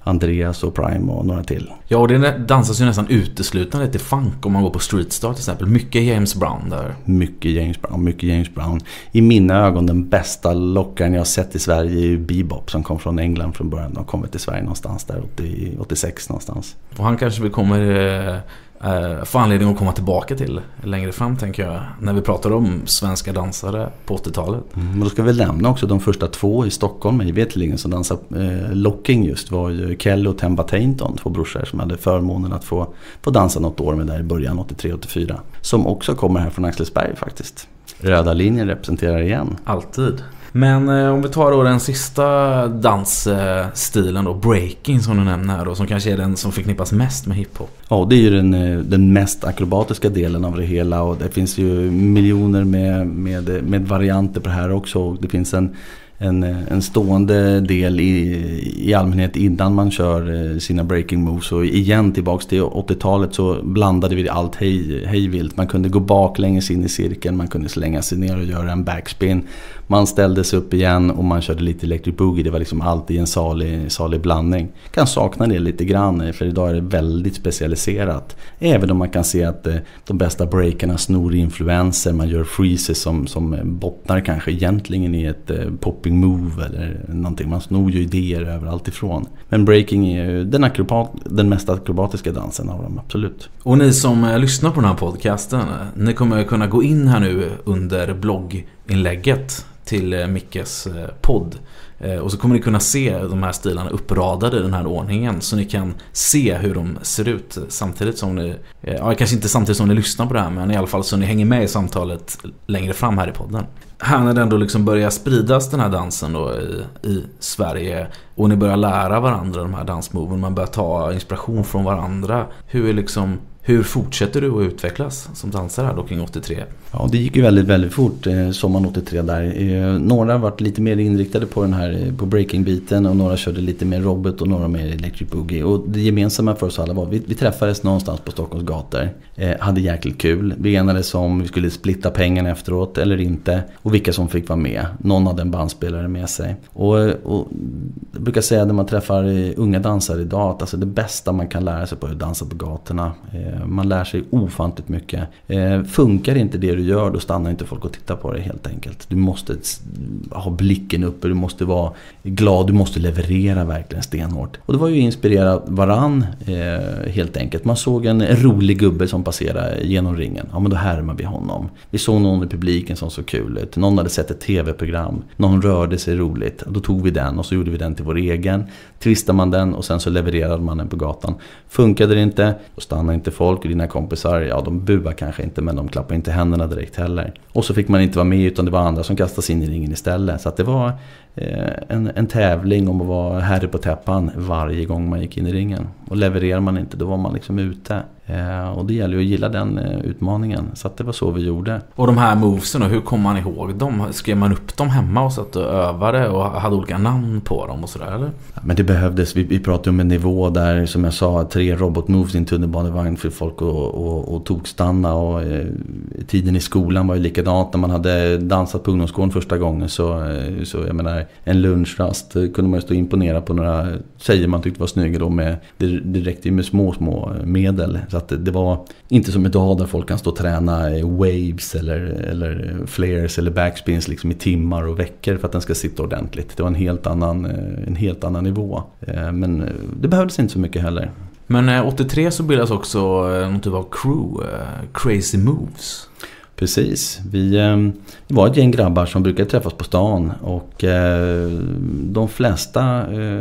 Andreas och Prime och några till. Ja, och det dansas ju nästan uteslutande till funk om man går på Street Star till exempel. Mycket James Brown där. Mycket James Brown, mycket James Brown. I mina ögon den bästa lockaren jag har sett i Sverige är ju Bebop som kom från England från början. De kom till Sverige någonstans där, åttio, åttiosex någonstans. Och han kanske vi kommer... Eh... få anledning att komma tillbaka till längre fram, tänker jag, när vi pratar om svenska dansare på åttiotalet. Mm, men då ska vi nämna också de första två i Stockholm i vetligen som dansade eh, locking just var ju Kelly och Temba Tainton, två brorsor som hade förmånen att få, få dansa något år med där i början åttiotre åttiofyra, som också kommer här från Axelsberg faktiskt. Röda linjen representerar igen. Alltid. Men eh, om vi tar då den sista dansstilen då, breaking som du nämner här då, som kanske är den som förknippas mest med hiphop. Ja, det är ju den, den mest akrobatiska delen av det hela, och det finns ju miljoner med, med, med varianter på det här också. Det finns en En, en stående del i, i allmänhet innan man kör sina breaking moves, och igen tillbaks till åttiotalet så blandade vi allt hej, hejvilt. Man kunde gå baklänges in i cirkeln, man kunde slänga sig ner och göra en backspin, man ställde sig upp igen och man körde lite electric boogie. Det var liksom alltid en salig, salig blandning. Kan sakna det lite grann, för idag är det väldigt specialiserat, även om man kan se att de bästa breakerna snor influenser, man gör freezes som, som bottnar kanske egentligen i ett popping move eller någonting. Man snor ju idéer överallt ifrån. Men breaking är ju den, akrobat, den mest akrobatiska dansen av dem, absolut. Och ni som lyssnar på den här podcasten, ni kommer kunna gå in här nu under blogginlägget till Mickes podd. Och så kommer ni kunna se de här stilarna uppradade i den här ordningen, så ni kan se hur de ser ut samtidigt som ni, ja, kanske inte samtidigt som ni lyssnar på det här, men i alla fall så ni hänger med i samtalet längre fram här i podden. Här när den då liksom börjar spridas, den här dansen då i, i Sverige, och ni börjar lära varandra de här dansmoven, man börjar ta inspiration från varandra. Hur är liksom Hur fortsätter du att utvecklas som dansare här då kring åttiotre? Ja, det gick ju väldigt, väldigt fort eh, sommaren åttiotre där. Eh, några har varit lite mer inriktade på den här på breaking-biten, och några körde lite mer robot och några mer electric boogie. Och det gemensamma för oss alla var vi, vi träffades någonstans på Stockholms gator. Eh, hade jäkligt kul. Vi enades om vi skulle splitta pengarna efteråt eller inte, och vilka som fick vara med. Någon hade en bandspelare med sig. Och, och jag brukar säga när man träffar unga dansare idag att alltså det bästa man kan lära sig på är att dansa på gatorna. Eh, man lär sig ofantligt mycket. Eh, funkar inte det du gör, då stannar inte folk och tittar på det helt enkelt. Du måste ha blicken uppe, du måste vara glad, du måste leverera verkligen stenhårt. Och det var ju inspirera varann eh, helt enkelt. Man såg en rolig gubbe som passerade genom ringen. Ja, men då härmar vi honom. Vi såg någon i publiken som såg kul ut. Någon hade sett ett tv-program. Någon rörde sig roligt. Då tog vi den och så gjorde vi den till vår egen. Twistade man den och sen så levererade man den på gatan. Funkade det inte, då stannade inte folk. Dina kompisar, ja, de buar kanske inte, men de klappar inte händerna direkt heller. Och så fick man inte vara med, utan det var andra som kastade sig in i ringen istället. Så att det var eh, en, en tävling om att vara herre på täppan varje gång man gick in i ringen. Och levererar man inte, då var man liksom ute. Eh, och det gäller ju att gilla den eh, utmaningen. Så att det var så vi gjorde. Och de här movesen, hur kom man ihåg dem? Skrev man upp dem hemma och satt och övade och hade olika namn på dem och sådär, eller? Ja, men det behövdes, vi, vi pratade om en nivå där, som jag sa, tre robotmoves i en tunnelbanevagn för folk att och, och tokstanna. Och eh, tiden i skolan var ju likadant. När man hade dansat på ungdomsgården första gången så, eh, så jag menar, en lunchrast kunde man ju stå och imponera på några tjejer man tyckte var snygga då med, det, det räckte ju med små, små medel. Så att det var inte som idag där folk kan stå och träna waves eller, eller flares eller backspins liksom i timmar och veckor för att den ska sitta ordentligt. Det var en helt annan, en helt annan nivå. Men det behövdes inte så mycket heller. Men åttiotre så bildas också någon typ av crew, Crazy Moves. Precis, vi, vi var ett gäng grabbar som brukade träffas på stan, och eh, de flesta eh,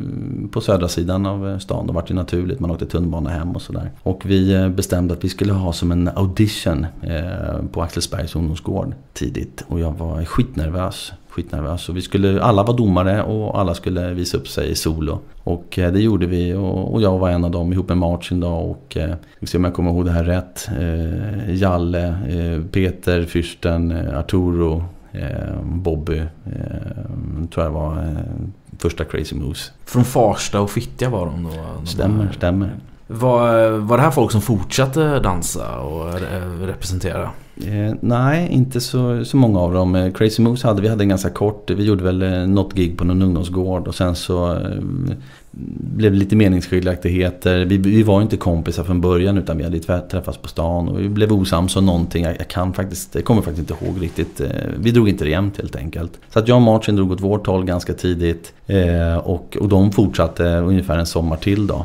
på södra sidan av stan, det var ju naturligt, man åkte tunnelbana hem och sådär. Och vi bestämde att vi skulle ha som en audition eh, på Axelsbergs ungdomsgård tidigt, och jag var skitnervös. skitnervös. Så vi skulle, alla var domare och alla skulle visa upp sig i solo. Och eh, det gjorde vi, och, och jag var en av dem ihop med Martin då, och eh, om jag kommer ihåg det här rätt, eh, Jalle, eh, Peter, Fyrsten, eh, Arturo, eh, Bobby, eh, tror jag var eh, första Crazy Moves. Från Farsta och Fittja var de då? De stämmer, var... stämmer. Var, var det här folk som fortsatte dansa och representera? Eh, nej, inte så, så många av dem. Crazy Moves hade vi hade en ganska kort. Vi gjorde väl något gig på någon ungdomsgård, och sen så eh, blev lite meningsskiljaktigheter. Vi, vi var inte kompisar från början utan vi hade träffats på stan och vi blev osams om någonting. Jag, jag, kan faktiskt, jag kommer faktiskt inte ihåg riktigt. Vi drog inte det jämnt helt enkelt. Så att jag och Martin drog åt vårt håll ganska tidigt eh, och, och de fortsatte ungefär en sommar till då.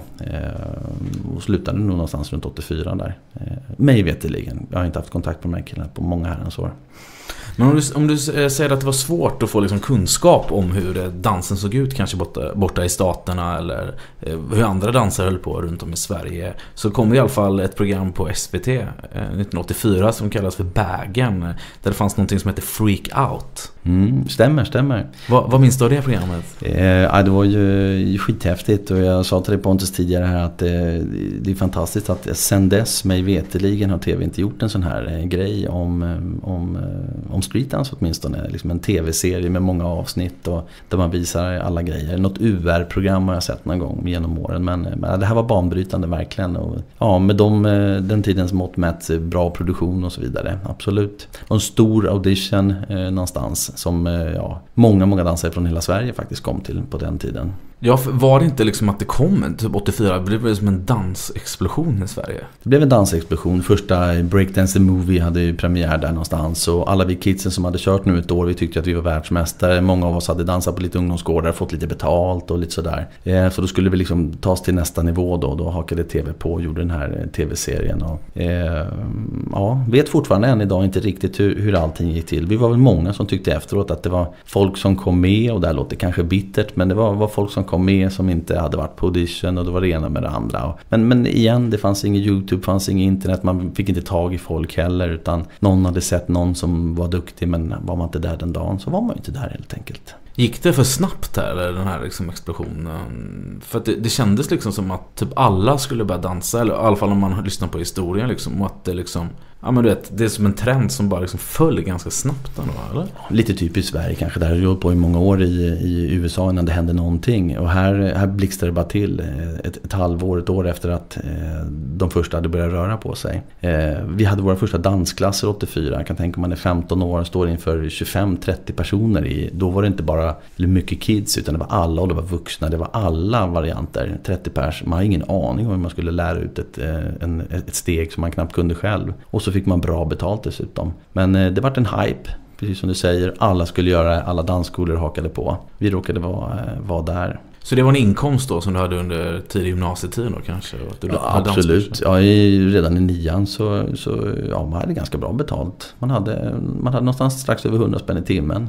Eh, och slutade nog någonstans runt åttiofyra där. Eh, mig veterligen. Jag har inte haft kontakt med de här killarna på många herrans år. Men om du, om du säger att det var svårt att få liksom kunskap om hur dansen såg ut kanske borta, borta i staterna eller hur andra dansare höll på runt om i Sverige, så kom i alla fall ett program på S V T nittonhundraåttiofyra som kallas för Bagen, där det fanns någonting som heter Freak Out. Mm, stämmer, stämmer. Va, vad minns du av det programmet? Eh, det var ju skithäftigt och jag sa till dig Pontus tidigare här att eh, det är fantastiskt att sen dess mig veteligen har T V inte gjort en sån här eh, grej om, om, om streetdance åtminstone. Liksom en tv-serie med många avsnitt och där man visar alla grejer. Något U R-program har jag sett någon gång genom åren, men, men det här var banbrytande verkligen. Och, ja, med de, den tidens mått mätt, bra produktion och så vidare. Absolut. Och en stor audition eh, någonstans som ja, många, många dansare från hela Sverige faktiskt kom till på den tiden. Ja, var det inte liksom att det kom typ åttiofyra, det blev som en dansexplosion i Sverige? Det blev en dansexplosion. Första Breakdance the Movie hade ju premiär där någonstans och alla vi kidsen som hade kört nu ett år, vi tyckte att vi var världsmästare. Många av oss hade dansat på lite ungdomsgårdar, fått lite betalt och lite sådär. Eh, så då skulle vi liksom tas till nästa nivå då. Då hakade T V på och gjorde den här tv-serien. Och, eh, ja, vet fortfarande än idag inte riktigt hur, hur allting gick till. Vi var väl många som tyckte efteråt att det var folk som kom med, och där låter kanske bittert, men det var, var folk som kom med som inte hade varit på audition och det var det ena med det andra. Men, men igen, det fanns ingen YouTube, fanns ingen internet, man fick inte tag i folk heller, utan någon hade sett någon som var duktig, men var man inte där den dagen så var man inte där helt enkelt. Gick det för snabbt här, eller den här liksom explosionen? För att det, det kändes liksom som att typ alla skulle börja dansa, eller i alla fall om man lyssnar på historien liksom, och att det liksom, ja men du vet, det är som en trend som bara liksom föll ganska snabbt ändå, eller? Lite typiskt Sverige kanske, där har jag hållit på i många år i, i U S A innan det hände någonting, och här, här blixtrade det bara till ett, ett halvår, ett år efter att eh, de första hade börjat röra på sig. Eh, vi hade våra första dansklasser åttiofyra, jag kan tänka man är femton år, står inför tjugofem trettio personer i, då var det inte bara mycket kids utan det var alla, och det var vuxna, det var alla varianter, trettio pers, man har ingen aning om hur man skulle lära ut ett, en, ett steg som man knappt kunde själv, och så fick man bra betalt dessutom. Men det var en hype, precis som du säger, alla skulle göra, alla dansskolor hakade på, vi råkade vara, vara där. Så det var en inkomst då som du hade under tidig gymnasietid då kanske? Att du ja, absolut. Ja, i, redan i nian så, så ja, man hade ganska bra betalt. Man hade, man hade någonstans strax över hundra spänn i timmen.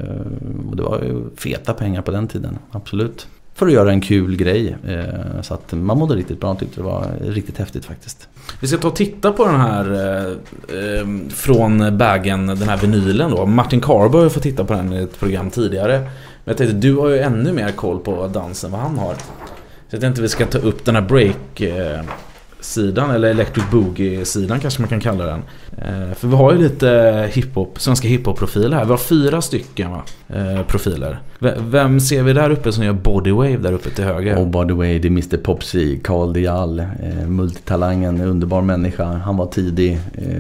Eh, och det var ju feta pengar på den tiden, absolut. För att göra en kul grej. Eh, så att man mådde riktigt bra, tyckte det var riktigt häftigt faktiskt. Vi ska ta och titta på den här eh, från Bagen, den här vinylen då. Martin Carbo har fått titta på den i ett program tidigare. Men jag tänkte, du har ju ännu mer koll på dansen vad han har. Så jag tänkte vi ska ta upp den här break-sidan, eller electric boogie-sidan kanske man kan kalla den. För vi har ju lite hiphop, svenska hiphop-profiler här. Vi har fyra stycken va? profiler. Vem ser vi där uppe som gör Bodywave där uppe till höger? Och Bodywave, det är mister Popsy, Carl Dial, multitalangen, underbar människa. Han var tidig,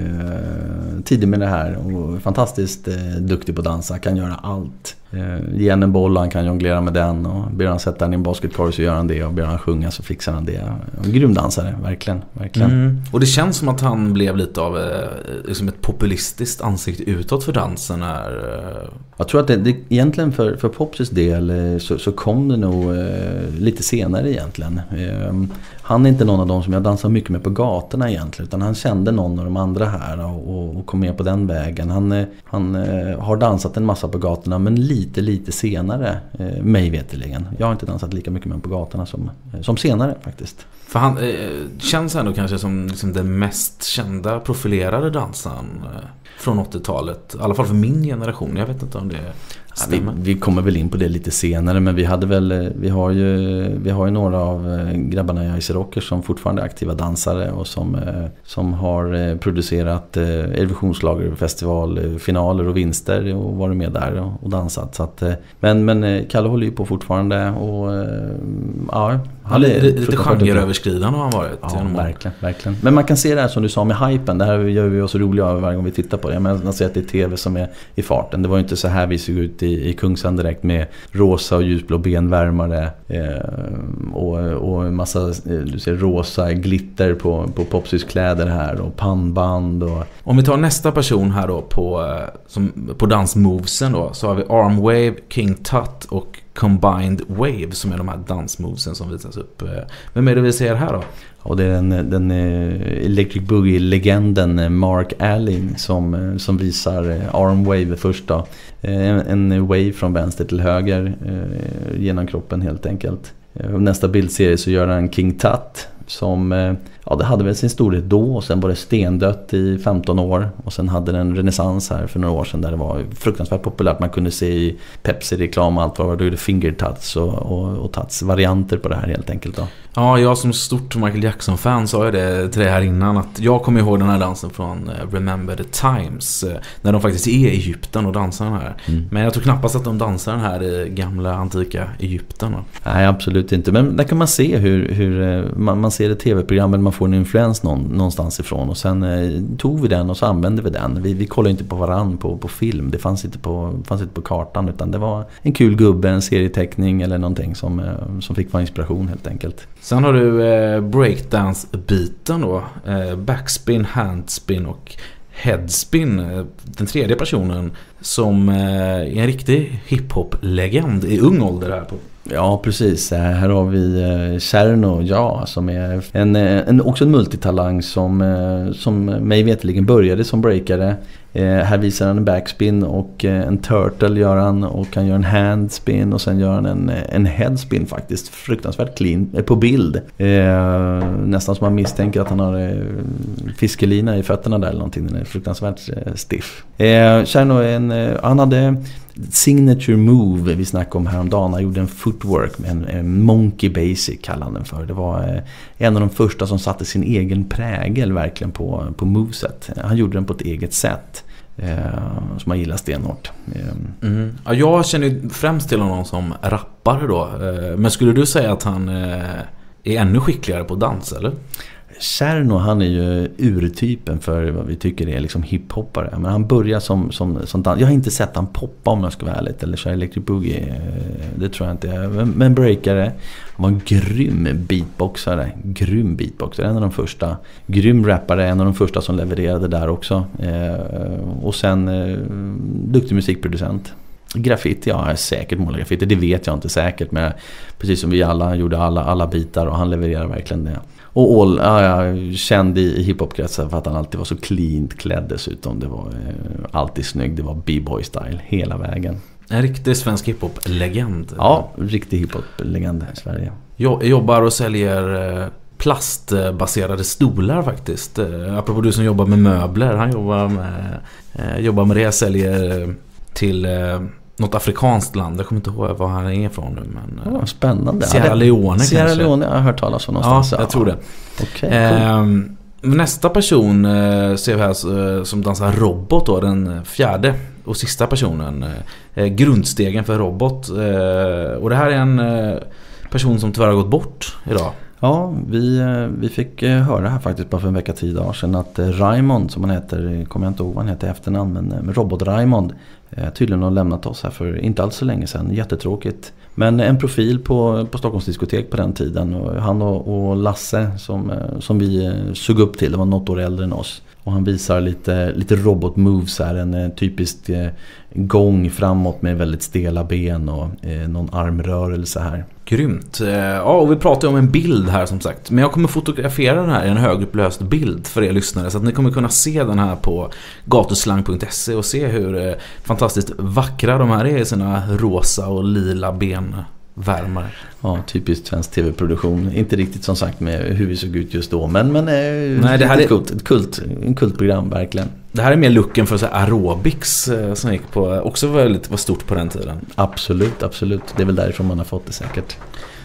tidig med det här och fantastiskt duktig på att dansa, kan göra allt. Ge en boll och han kan jonglera med den, och ber han sätta den i en basketkorg så gör han det, och ber han sjunga så fixar han det. En grym dansare, verkligen, verkligen. Mm. Och det känns som att han blev lite av liksom ett populistiskt ansikte utåt för dansen här. Jag tror att det, det egentligen för, för Popsys del så, så kom det nog eh, lite senare egentligen. Eh, han är inte någon av dem som jag dansar mycket med på gatorna egentligen, utan han kände någon av de andra här och, och kom med på den vägen. Han, han eh, har dansat en massa på gatorna, men lite, lite senare, eh, mig veterligen. Jag har inte dansat lika mycket med på gatorna som, som senare faktiskt. För han eh, känns ändå kanske som liksom den mest kända profilerade dansaren eh, från åttiotalet. I alla fall för min generation. Jag vet inte om det stämmer. Ja, vi, vi kommer väl in på det lite senare, men vi hade väl, vi har ju, vi har ju några av grabbarna i Ice Rockers som fortfarande är aktiva dansare och som, som har producerat Eurovisionslager, festivalfinaler och vinster och varit med där och, och dansat. Så att, men, men Kalle håller ju på fortfarande och ja, Han är lite genreöverskridande har han varit. Ja, verkligen, verkligen. Men man kan se det här som du sa med hypen. Det här gör vi oss roliga av varje gång vi tittar på det. Man ser att det är tv som är i farten. Det var ju inte så här vi såg ut i, i Kungsan direkt med rosa och ljusblå benvärmare eh, och, och en massa du ser, rosa glitter på, på Popsys kläder här och pannband. Och... Om vi tar nästa person här då på, som, på dansmovesen då, så har vi Armwave, King Tut och Combined Wave som är de här dansmovesen som visas upp. Vem är det vi ser här då? Och det är den, den Electric Boogie-legenden Mark Alling som, som visar Armwave först då. En, en wave från vänster till höger genom kroppen helt enkelt. Nästa bildserie så gör han King Tut som, ja, det hade väl sin storhet då och sen var det stendött i femton år och sen hade den renässans här för några år sedan där det var fruktansvärt populärt. Man kunde se i Pepsi-reklam och allt vad det var, finger tuts och, och, och tuts varianter på det här helt enkelt då. Ja, jag som stort Michael Jackson-fan sa jag det till det här innan att jag kommer ihåg den här dansen från Remember the Times när de faktiskt är i Egypten och dansar den här. Mm. Men jag tror knappast att de dansar den här i gamla antika Egypten. Nej, absolut inte. Men där kan man se hur, hur man, man ser ett tv-program eller man får en influens någon, någonstans ifrån och sen eh, tog vi den och så använde vi den. Vi, vi kollade inte på varann på, på film. Det fanns inte på, fanns inte på kartan utan det var en kul gubbe, en serieteckning eller någonting som, eh, som fick vara inspiration helt enkelt. Sen har du eh, breakdance-biten då. Eh, backspin, handspin och headspin. Den tredje personen som eh, är en riktig hiphop-legend i ung ålder här på. Ja, precis. Här har vi Cherno, ja, som är en, en, också en multitalang som, som mig vetligen började som breakare. Eh, här visar han en backspin och en turtle gör han och han gör en handspin och sen gör han en, en headspin faktiskt. Fruktansvärt clean eh, på bild. Eh, nästan som man misstänker att han har eh, fiskelina i fötterna där eller någonting. Den är fruktansvärt eh, stiff. Eh, Cherno är en, eh, han hade signature move vi snackade om häromdagen. Han gjorde en footwork med en, en monkey basic kallade han den för. Det var eh, en av de första som satte sin egen prägel verkligen på, på moveset. Han gjorde den på ett eget sätt. Eh, som man gillar stenhårt. Eh. Mm. Ja, jag känner främst till honom som rappare då. Eh, men skulle du säga att han eh, är ännu skickligare på dans eller? Cherno, han är ju urtypen för vad vi tycker är liksom hiphoppare. Men han börjar som, som, som dans. Jag har inte sett han poppa om jag ska vara ärligt. Eller köra Electric Boogie. Det tror jag inte. Men, men breakare. Han var en grym beatboxare. Grym beatboxare. En av de första. Grym rappare. En av de första som levererade där också. Eh, och sen eh, duktig musikproducent. Graffiti, ja, jag är säkert målar graffiti. Det vet jag inte säkert. Men precis som vi alla gjorde alla, alla bitar. Och han levererar verkligen det. Och all, ja, jag kände i hiphopkretsar för att han alltid var så cleant klädd dessutom. Det var eh, alltid snygg. Det var b-boy style hela vägen. En riktig svensk hiphop-legend. Ja, riktig hiphop-legend i Sverige. Jag jobbar och säljer plastbaserade stolar faktiskt. Apropå du som jobbar med möbler. Han jobbar med, jobbar med det. Jag säljer till något afrikanskt land. Jag kommer inte ihåg var han är ifrån nu. Men oh, spännande. Sierra Leone Sierra kanske. Leone, jag har hört talas om någonstans. Ja, jag tror det. Okay, eh, nästa person eh, ser vi här eh, som dansar robot då, den fjärde och sista personen. Eh, grundstegen för robot. Eh, och det här är en eh, person som tyvärr har gått bort idag. Ja, vi, vi fick höra här faktiskt bara för en vecka tio dagar sedan att Raymond, som han heter, kommer jag inte ihåg vad han heter efternamn, men Robot Raymond tydligen har lämnat oss här för inte alls så länge sedan. Jättetråkigt. Men en profil på, på Stockholms diskotek på den tiden. Och han och, och Lasse som, som vi såg upp till, det var något år äldre än oss. Och han visar lite, lite robot moves här. En typisk eh, gång framåt med väldigt stela ben och eh, någon armrörelse här. Grymt. Ja, och vi pratar om en bild här som sagt. Men jag kommer fotografera den här i en högupplöst bild för er lyssnare. Så att ni kommer kunna se den här på gatuslang punkt se och se hur eh, fantastiskt vackra de här är i sina rosa och lila benvärmare. Ja, typiskt svensk tv-produktion. Inte riktigt som sagt med hur vi såg ut just då. Men, men eh, Nej, det här är kult, ett kult, en kultprogram verkligen. Det här är mer looken för så här aerobics eh, som gick på, också väldigt var stort på den tiden. Absolut, absolut. Det är väl därifrån man har fått det säkert.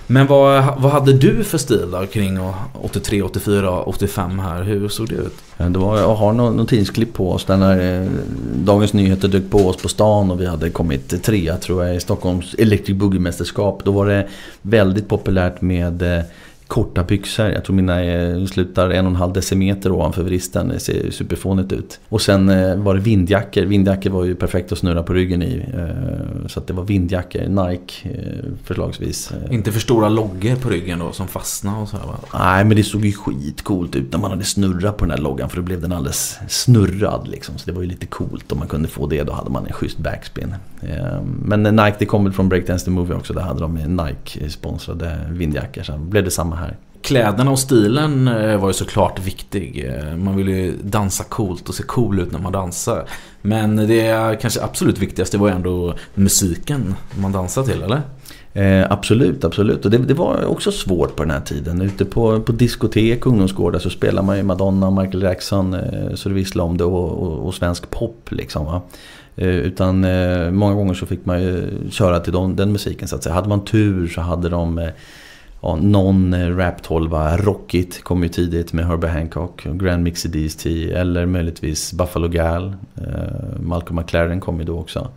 Men vad, vad hade du för stil då kring åttiotre, åttiofyra, åttiofem här? Hur såg det ut? Det var, jag har någon, någon tidsklipp på oss där när eh, Dagens Nyheter dök på oss på stan och vi hade kommit trea tror jag i Stockholms Electric Boogie-mästerskap. Då var det väldigt populärt med eh, korta byxor. Jag tror mina eh, slutar en och en halv decimeter ovanför vristen. Det ser superfånigt ut. Och sen eh, var det vindjackor. Vindjackor var ju perfekt att snurra på ryggen i. Eh, så att det var vindjackor, Nike eh, förslagsvis. Inte för stora loggor på ryggen då som fastnade och så här, va? Nej, men det såg ju skitcoolt ut när man hade snurrat på den här loggan. För då blev den alldeles snurrad liksom. Så det var ju lite coolt om man kunde få det. Då hade man en schysst backspin. Eh, men Nike, det kom väl från Breakdance the Movie också. Där hade de Nike-sponsrade vindjackor. Så blev det samma här. Kläderna och stilen var ju såklart viktig. Man vill ju dansa coolt och se cool ut när man dansar. Men det kanske absolut viktigaste var ju ändå musiken man dansar till, eller? Eh, absolut, absolut. Och det, det var också svårt på den här tiden. Ute på, på diskotek, ungdomsgårdar så spelar man ju Madonna, Michael Jackson, eh, så det visslar om det och, och, och svensk pop liksom, va? Eh, utan eh, många gånger så fick man ju köra till dem, den musiken så att säga. Hade man tur så hade de... Eh, Ja, någon rap-tolva, Rockit kom ju tidigt med Herbie Hancock, Grand Mixed D S T eller möjligtvis Buffalo Gal, eh, Malcolm McLaren kom ju då också.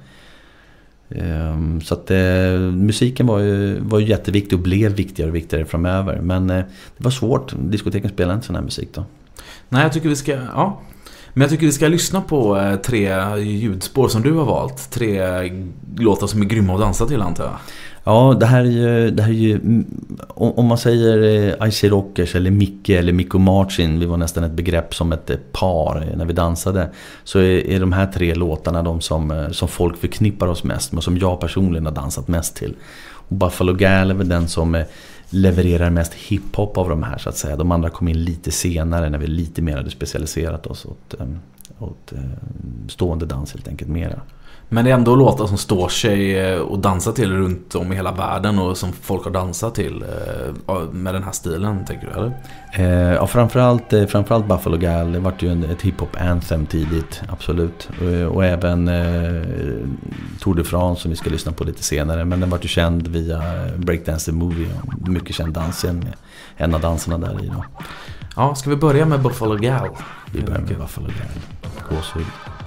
Eh, så att eh, musiken var ju, var ju jätteviktig och blev viktigare och viktigare framöver. Men eh, det var svårt, diskoteken spelade inte sån här musik då. Nej, jag tycker vi ska, ja. Men jag tycker vi ska lyssna på eh, tre ljudspår som du har valt. Tre låtar som är grymma att dansa till, antar jag. Ja, det här är ju, det här är ju om man säger Icy Rockers eller Micke eller Mikko Martin, vi var nästan ett begrepp som ett par när vi dansade, så är, är de här tre låtarna de som, som folk förknippar oss mest med, som jag personligen har dansat mest till. Och Buffalo Gal är väl den som levererar mest hiphop av de här så att säga. De andra kom in lite senare när vi lite mer hade specialiserat oss åt, åt stående dans helt enkelt mera. Men det är ändå låtar som står sig och dansar till runt om i hela världen och som folk har dansat till med den här stilen, tänker du, eller? Eh, ja, framförallt, framförallt Buffalo Gal. Det var ju ett hiphop-anthem tidigt, absolut. Och, och även eh, Tour de France som vi ska lyssna på lite senare. Men den var ju känd via Breakdance the Movie. Mycket känd dansen med en av danserna där i då. Ja, ska vi börja med Buffalo Gal? Vi börjar med Buffalo Gal. Gåshud.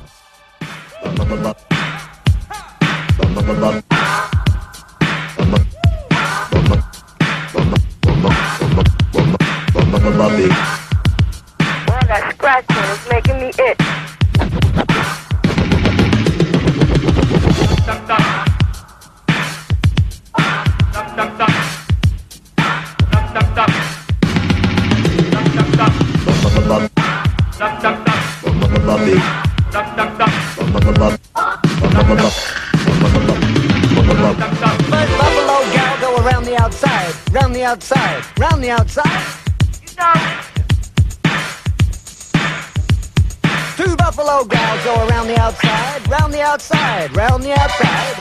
Well, that scratching is making me itch. Buffalo gal go around the outside, round the outside, round the outside. You know me. Two buffalo gals go around the outside, round the outside, round the outside.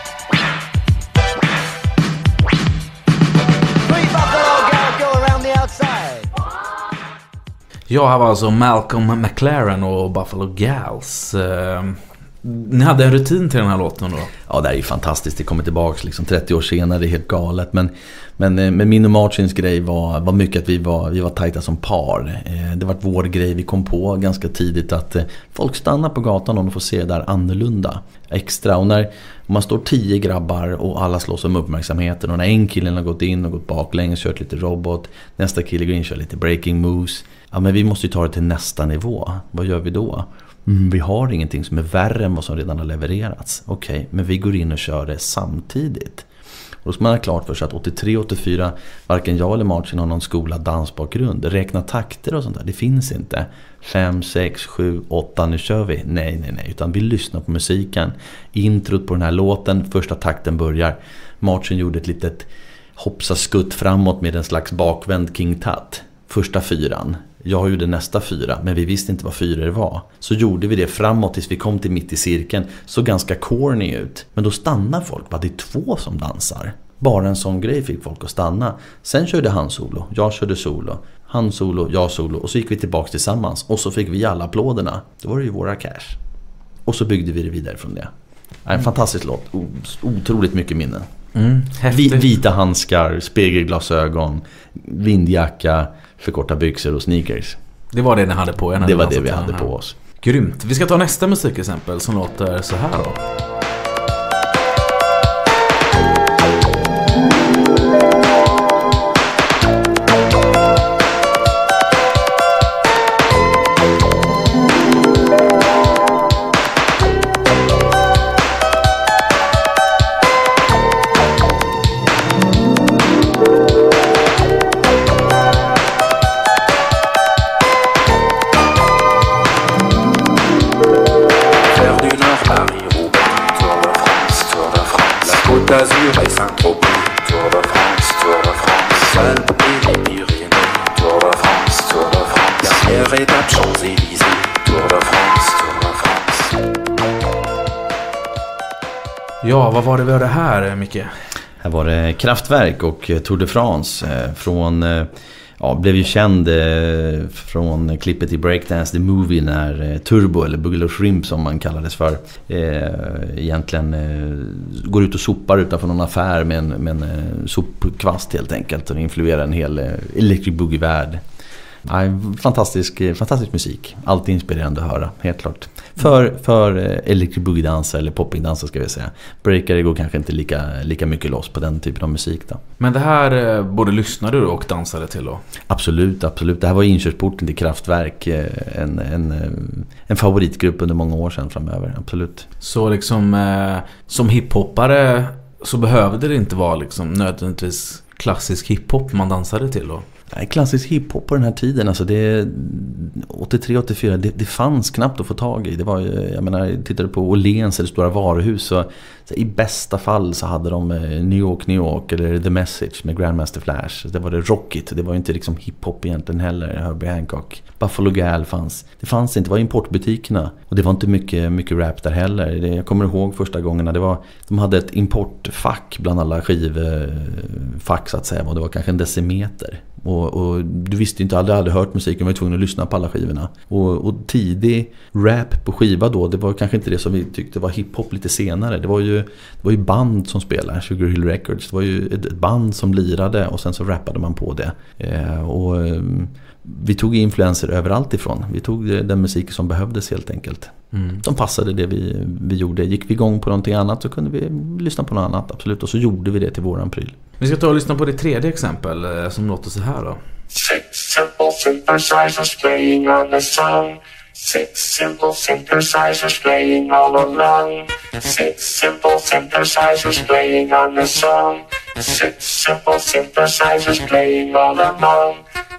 Three buffalo gals go around the outside. Ja, här var alltså Malcolm McLaren och Buffalo Gals. Ni hade en rutin till den här låten då? Ja, det är ju fantastiskt. Det kommer tillbaka liksom trettio år senare, det är helt galet. Men, men med min och Martins grej var, var mycket att vi var, vi var tajta som par. Det var vår grej, vi kom på ganska tidigt att folk stannar på gatan om de får se det där annorlunda. Extra, och när man står tio grabbar och alla slåss om uppmärksamheten, och när en killen har gått in och gått baklänges, kört lite robot, nästa kille går in och kör lite breaking moves. Ja, men vi måste ju ta det till nästa nivå. Vad gör vi då? Mm, vi har ingenting som är värre än vad som redan har levererats. Okej, okay, men vi går in och kör det samtidigt. Och då ska man ha klart för sig att åttiotre åttiofyra varken jag eller Martin har någon skola dansbakgrund. Räkna takter och sånt där, det finns inte. Fem, sex, sju, åtta, nu kör vi. Nej, nej, nej. Utan vi lyssnar på musiken. Introt på den här låten, första takten börjar. Martin gjorde ett litet hoppsa skutt framåt med en slags bakvänd King Tut. Första fyran. Jag gjorde nästa fyra, men vi visste inte vad fyra det var. Så gjorde vi det framåt tills vi kom till mitt i cirkeln. Så ganska corny ut. Men då stannar folk, bara det är två som dansar. Bara en sån grej fick folk att stanna. Sen körde han solo, jag körde solo. Han solo, jag solo. Och så gick vi tillbaka tillsammans. Och så fick vi alla applåderna. Då var det ju våra cash. Och så byggde vi det vidare från det. En fantastisk låt, otroligt mycket minnen. Mm, Vi, vita handskar, spegelglasögon, vindjacka, för korta byxor och sneakers. Det var det ni hade på er. Det var det vi hade på oss. Grymt. Vi ska ta nästa musikexempel som låter så här då. d'Azur et Saint-Tropez, Tour de France, Tour de France, Alpes et les Pyrénées, Tour de France, Tour de France, dernière étape Champs-Élysées, Tour de France, Tour de France. Ja, vad var det vi hörde här, Micke? Här var det Kraftwerk och Tour de France från... Ja, blev ju känd eh, från klippet i Breakdance the Movie när eh, Turbo eller Boogaloo Shrimp som man kallades för eh, egentligen eh, går ut och sopar utanför någon affär med en, med en eh, sopkvast helt enkelt och influerar en hel eh, Electric Boogie-värld. Ja, fantastisk, fantastisk musik. Alltid inspirerande att höra, helt klart. För, för Electric Boogie-dansare eller popping-dansare ska vi säga. Breakare går kanske inte lika, lika mycket loss på den typen av musik då. Men det här både lyssnade du och dansade till då? Absolut, absolut. Det här var inkörsporten till Kraftwerk. En, en, en favoritgrupp under många år sedan framöver, absolut. Så liksom eh, som hiphoppare så behövde det inte vara liksom nödvändigtvis klassisk hiphop man dansade till då? Nej, klassisk hiphop på den här tiden, alltså det åttiotre åttiofyra, det, det fanns knappt att få tag i. Det var ju, jag menar, jag tittade på Åhléns eller Stora Varuhus så, så i bästa fall så hade de New York, New York eller The Message med Grandmaster Flash. Det var det rockigt, det var ju inte liksom hiphop egentligen heller. Herbie Hancock, Buffalo Gal fanns. Det fanns inte, det var importbutikerna och det var inte mycket, mycket rap där heller. Det, jag kommer ihåg första gångerna, det var, de hade ett importfack bland alla skivfack så att säga och det var kanske en decimeter. Och, och du visste inte, aldrig hade hört musiken, du var tvungen att lyssna på alla skivorna. Och, och tidig rap på skiva då, det var kanske inte det som vi tyckte var hiphop lite senare. Det var ju, det var ju band som spelade, Sugar Hill Records. Det var ju ett, ett band som lirade och sen så rappade man på det. Eh, och eh, vi tog influenser överallt ifrån. Vi tog den musik som behövdes helt enkelt. Mm. De passade det vi, vi gjorde. Gick vi igång på någonting annat så kunde vi lyssna på något annat, absolut. Och så gjorde vi det till våran pryl. Vi ska ta och lyssna på det tredje exempel som låter så här då. Six simple synthesizers playing on the song. Six simple synthesizers playing all along. Six simple synthesizers playing on the song. Six simple synthesizers playing all along.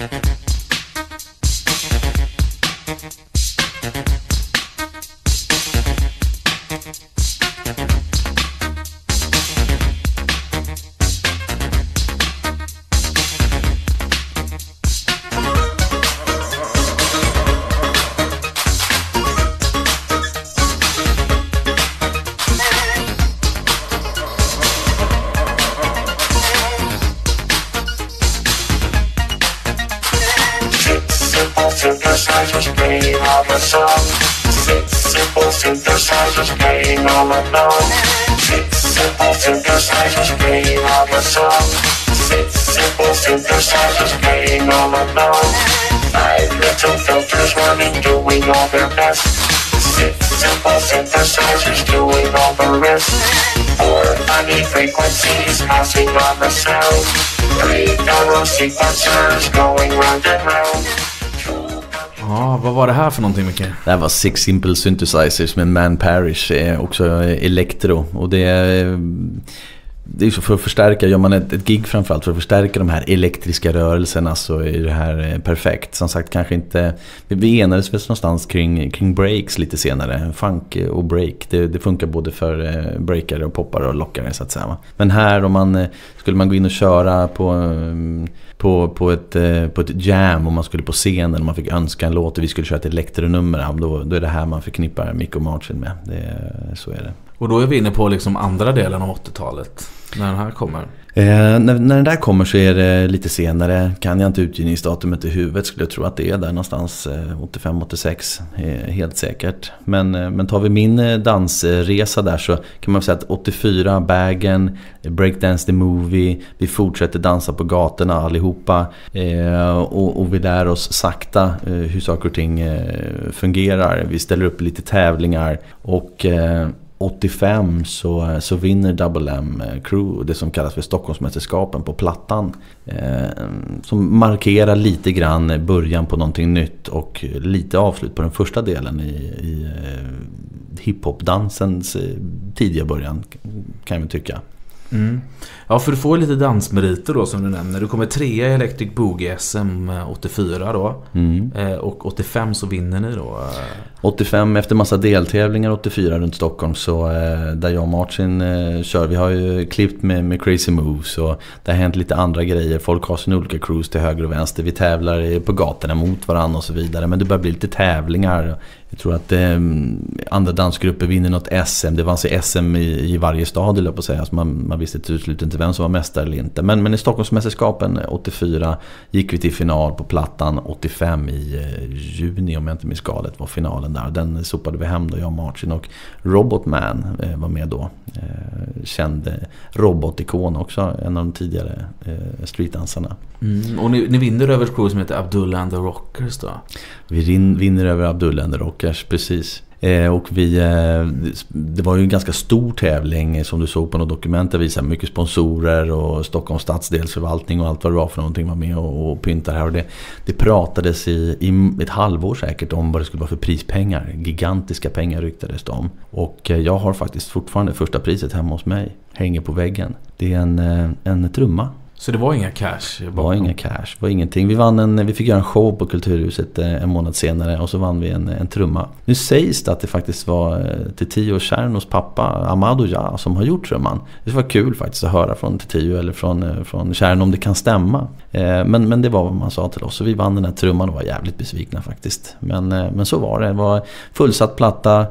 Synthesizers playing all the song. Six simple synthesizers playing all along. Six simple synthesizers playing all the song. Six simple synthesizers playing all along. Five little filters running, doing all their best. Six simple synthesizers doing all the rest. Four funny frequencies passing on the sound. Three narrow sequencers going round and round. Ja, vad var det här för någonting, Micke? Det här var Six Simple Synthesizers med Man Parrish, också elektro. Och det är, det är så för att förstärka, gör man ett, ett gig framförallt för att förstärka de här elektriska rörelserna så är det här perfekt. Som sagt, kanske inte, vi enades väl någonstans kring, kring breaks lite senare. Funk och break, det, det funkar både för breakare och poppare och lockare så att säga. Men här om man, skulle man gå in och köra på... På, på, ett, på ett jam och man skulle på scenen och man fick önska en låt och vi skulle köra ett elektronummer, då, då är det här man förknippar Mick och Martin med. Det, så är det. Och då är vi inne på liksom andra delen av åttiotalet när den här kommer. Eh, när, när den där kommer så är det lite senare. Kan jag inte utgivningsdatumet i huvudet, skulle jag tro att det är där någonstans eh, åttiofem åttiosex, eh, helt säkert. Men, eh, men tar vi min eh, dansresa där så kan man säga att åttiofyra, Bagen, Breakdance the Movie, vi fortsätter dansa på gatorna allihopa eh, och, och vi lär oss sakta eh, hur saker och ting eh, fungerar. Vi ställer upp lite tävlingar och eh, åttiofem så, så vinner Double M Crew det som kallas för Stockholmsmästerskapen på plattan, eh, som markerar lite grann början på någonting nytt och lite avslut på den första delen i, i eh, hiphopdansens eh, tidiga början, kan vi tycka. Mm. Ja, för du får lite dansmeriter då som du nämner. Du kommer trea i Electric Boogie S M åttiofyra då. Mm. eh, och åttiofem så vinner ni då. åttiofem efter massa deltävlingar, åttiofyra runt Stockholm så eh, där jag och Martin eh, kör. Vi har ju klippt med, med Crazy Moves och det har hänt lite andra grejer. Folk har sina olika crews till höger och vänster. Vi tävlar på gatorna mot varandra och så vidare. Men det börjar bli lite tävlingar. Jag tror att eh, andra dansgrupper vinner något S M. Det var S M i, i varje stad, eller på att säga. Så man, man visste till slut inte vem som var mästare eller inte. Men, men i Stockholmsmästerskapen åttiofyra gick vi till final på plattan. åttiofem i eh, juni, om jag inte minns galet, var finalen där. Den sopade vi hem då, jag och Martin. Och Robotman eh, var med då. Eh, kände robotikon också, en av de tidigare eh, streetdansarna. Mm, och ni, ni vinner över ett crew som heter Abdullah and the Rockers då? Vi rin, vinner över Abdullah and the Rockers, precis. Eh, och vi, eh, det var ju en ganska stor tävling som du såg på något dokument. Det visade mycket sponsorer och Stockholms stadsdelsförvaltning och allt vad det var för någonting var med och, och pyntar här. Och det, det pratades i, i ett halvår säkert om vad det skulle vara för prispengar. Gigantiska pengar ryktades det om. Och eh, jag har faktiskt fortfarande första priset hemma hos mig. Hänger på väggen. Det är en, eh, en trumma. Så det var inga cash? Det var inga cash, det var ingenting. Vi, vann en, vi fick göra en show på Kulturhuset en månad senare och så vann vi en, en trumma. Nu sägs det att det faktiskt var Titiyo och Chernos pappa, Amado Ja, som har gjort trumman. Det var kul faktiskt att höra från Titiyo eller från, från Cherno om det kan stämma. Men, men det var vad man sa till oss. Så vi vann den här trumman och var jävligt besvikna faktiskt. Men, men så var det. Det var fullsatt platta.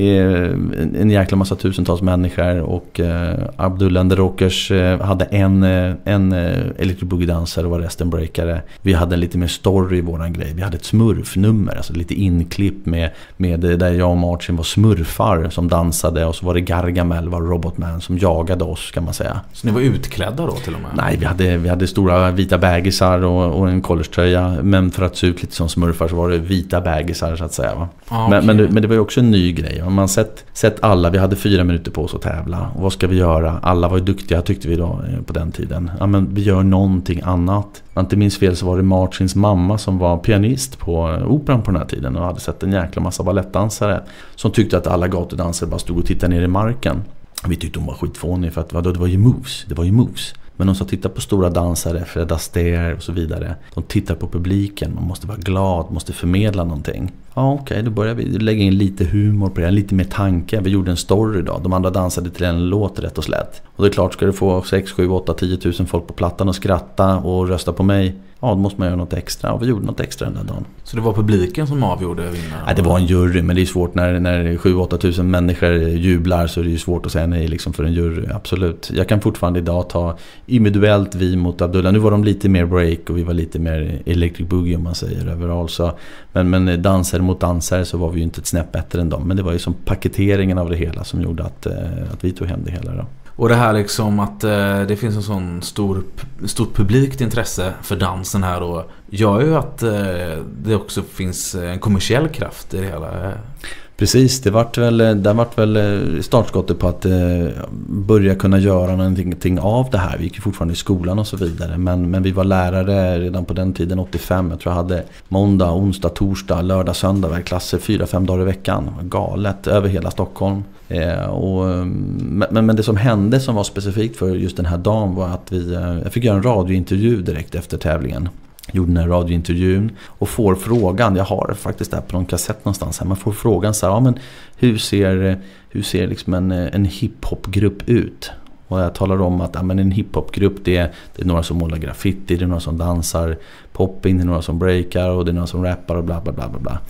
En jäkla massa tusentals människor och eh, Abdullah and the Rockers eh, hade en, eh, en eh, Electric Boogie-dansare och var resten breakare. Vi hade en lite mer story i våran grej. Vi hade ett smurfnummer, alltså lite inklipp med, med där jag och Martin var smurfar som dansade och så var det Gargamel, var Robotman som jagade oss, kan man säga. Så ni var utklädda då till och med? Nej, vi hade, vi hade stora vita baggisar och, och en collegetröja, men för att se ut lite som smurfar så var det vita baggisar så att säga, va? Ah, men, okay. men, det, men det var ju också en ny grej. Om man sett, sett alla, vi hade fyra minuter på oss att tävla. Och vad ska vi göra? Alla var ju duktiga, tyckte vi då på den tiden. Ja, men vi gör någonting annat. Man inte minns fel så var det Martins mamma som var pianist på operan på den här tiden och hade sett en jäkla massa ballettdansare som tyckte att alla gatudansare bara stod och tittade ner i marken. Vi tyckte hon var skitfånig för att vadå, det var ju moves. Det var ju moves. Men de som tittar på stora dansare, Fred Astaire och så vidare, de tittar på publiken. Man måste vara glad, måste förmedla någonting. Ja, okej, okay, då börjar vi lägga in lite humor på det, lite mer tanke. Vi gjorde en story då. De andra dansade till en låt rätt och slätt. Och det är klart, ska du få sex, sju, åtta, tio tusen folk på plattan och skratta och rösta på mig, ja, då måste man göra något extra. Och vi gjorde något extra den där dagen. Så det var publiken som avgjorde vinnaren? Nej, det var en jury, men det är svårt när, när sju åtta tusen människor jublar, så är det ju svårt att säga nej liksom för en jury, absolut. Jag kan fortfarande idag ta individuellt vi mot Abdullah. Nu var de lite mer break och vi var lite mer Electric Boogie om man säger överallt. Så, men, men dansare mot dansare så var vi ju inte ett snäpp bättre än dem. Men det var ju som paketeringen av det hela som gjorde att, att vi tog hem det hela då. Och det här liksom att eh, det finns en sån stor, stort publikt intresse för dansen här och gör ju att eh, det också finns en kommersiell kraft i det hela. Precis, det vart väl, det vart väl startskottet på att eh, börja kunna göra någonting av det här. Vi gick ju fortfarande i skolan och så vidare, men, men vi var lärare redan på den tiden, åttiofem. Jag tror jag hade måndag, onsdag, torsdag, lördag, söndag, var klasser fyra, fem dagar i veckan. Galet över hela Stockholm. Eh, och, men, men det som hände som var specifikt för just den här dagen var att vi, jag fick göra en radiointervju direkt efter tävlingen. Gjorde den här radiointervjun och får frågan, jag har faktiskt där på någon kassett någonstans här, man får frågan så här, ja, men hur ser, hur ser liksom en, en hiphopgrupp ut? Och jag talar om att ja, men en hiphopgrupp det är, det är några som målar graffiti, det är några som dansar popping, det är några som breakar och det är några som rappar och bla bla bla bla bla.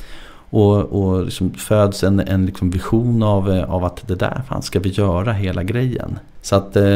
Och, och liksom föds en, en liksom vision av, av att det där fan ska vi göra hela grejen. Så att eh,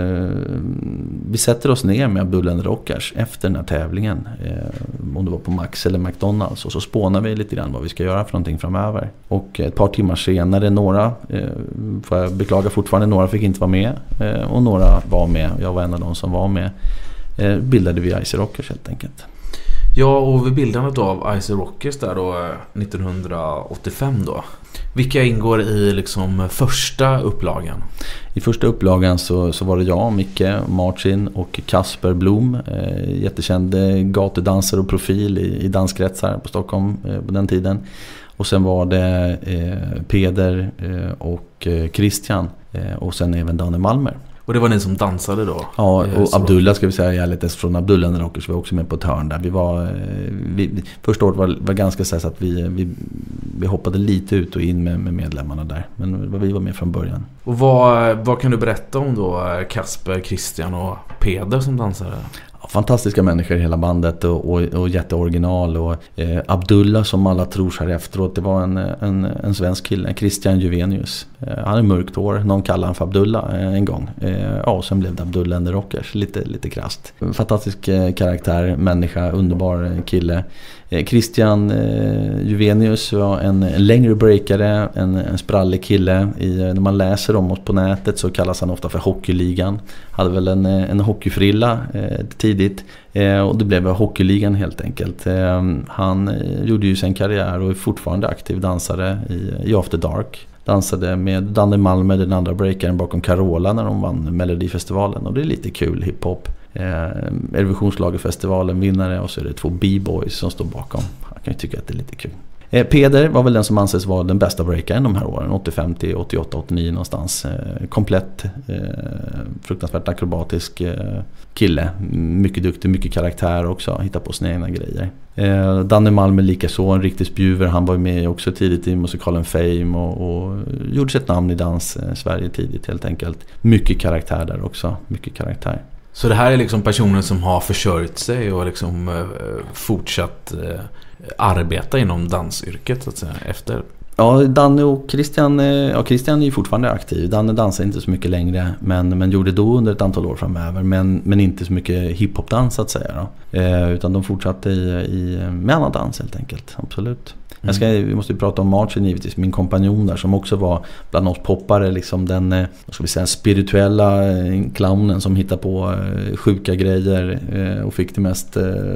vi sätter oss ner med Abdullah and the Rockers efter den här tävlingen. Eh, om det var på Max eller McDonalds. Och så spånar vi lite grann vad vi ska göra för någonting framöver. Och ett par timmar senare, några, eh, får jag beklaga fortfarande, några fick inte vara med. Eh, och några var med, jag var en av de som var med. Eh, bildade vi Icy Rockers helt enkelt. Ja, och vid bildandet av Icy Rockers där då nittonhundraåttiofem då. Vilka ingår i liksom första upplagan? I första upplagan så, så var det jag, Micke, Martin och Kasper Blom. Eh, jättekänd gatudansare och profil i, i danskretsar på Stockholm eh, på den tiden. Och sen var det eh, Peder eh, och eh, Christian eh, och sen även Danne Malmer. Och det var ni som dansade då? Ja, och Abdullah ska vi säga, jag är lite från Abdullah and the Rockers, vi var också med på ett hörn där. Vi var, vi, första året var, var ganska så att vi, vi, vi hoppade lite ut och in med, med medlemmarna där. Men vi var med från början. Och vad, vad kan du berätta om då Kasper, Christian och Peder som dansade? Fantastiska människor i hela bandet och, och, och jätteoriginal och eh, Abdullah som alla tror så här efteråt, det var en, en, en svensk kille, Christian Juvenius. Eh, han är mörkt hår, någon kallade han för Abdullah eh, en gång. Eh, ja, och sen blev det Abdullah and the Rockers, lite, lite krasst. Fantastisk eh, karaktär, människa, underbar eh, kille. Eh, Christian eh, Juvenius var en, en längre breakare, en, en sprallig kille. I, när man läser om oss på nätet så kallas han ofta för Hockeyligan. Hade väl en, en hockeyfrilla eh, tidigt eh, och det blev Hockeyligan helt enkelt. Eh, han eh, gjorde ju sin karriär och är fortfarande aktiv dansare i, i After Dark. Dansade med Danne Malmer, den andra breakaren bakom Carola när de vann Melodifestivalen, och det är lite kul hiphop. Eh, Eurovisionsschlagerfestivalen vinnare, och så är det två b-boys som står bakom. Jag kan ju tycka att det är lite kul. Eh, Peder var väl den som anses vara den bästa breakaren de här åren, åttiofem till åttioåtta åttionio någonstans. Eh, komplett, eh, fruktansvärt akrobatisk eh, kille. Mycket duktig, mycket karaktär också, hittar på sina egna grejer. Eh, Danne Malmer lika så, en riktig spjuver. Han var med också tidigt i musikalen Fame och, och gjorde sitt namn i dans eh, Sverige tidigt helt enkelt. Mycket karaktär där också, mycket karaktär. Så det här är liksom personer som har försörjt sig och liksom eh, fortsatt eh, arbeta inom dansyrket så att säga efter. Ja, Danne och Christian, ja, Christian är ju fortfarande aktiv. Danne dansar inte så mycket längre, men, men gjorde då under ett antal år framöver. Men, men inte så mycket hiphopdans så att säga då. Eh, utan de fortsatte i, i, med annan dans helt enkelt, absolut. Mm. Jag ska, vi måste ju prata om Martin givetvis, min kompanjon där som också var bland oss poppare, liksom den, vad ska vi säga, spirituella clownen som hittar på sjuka grejer och fick det mest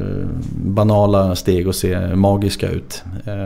banala steg att se magiska ut.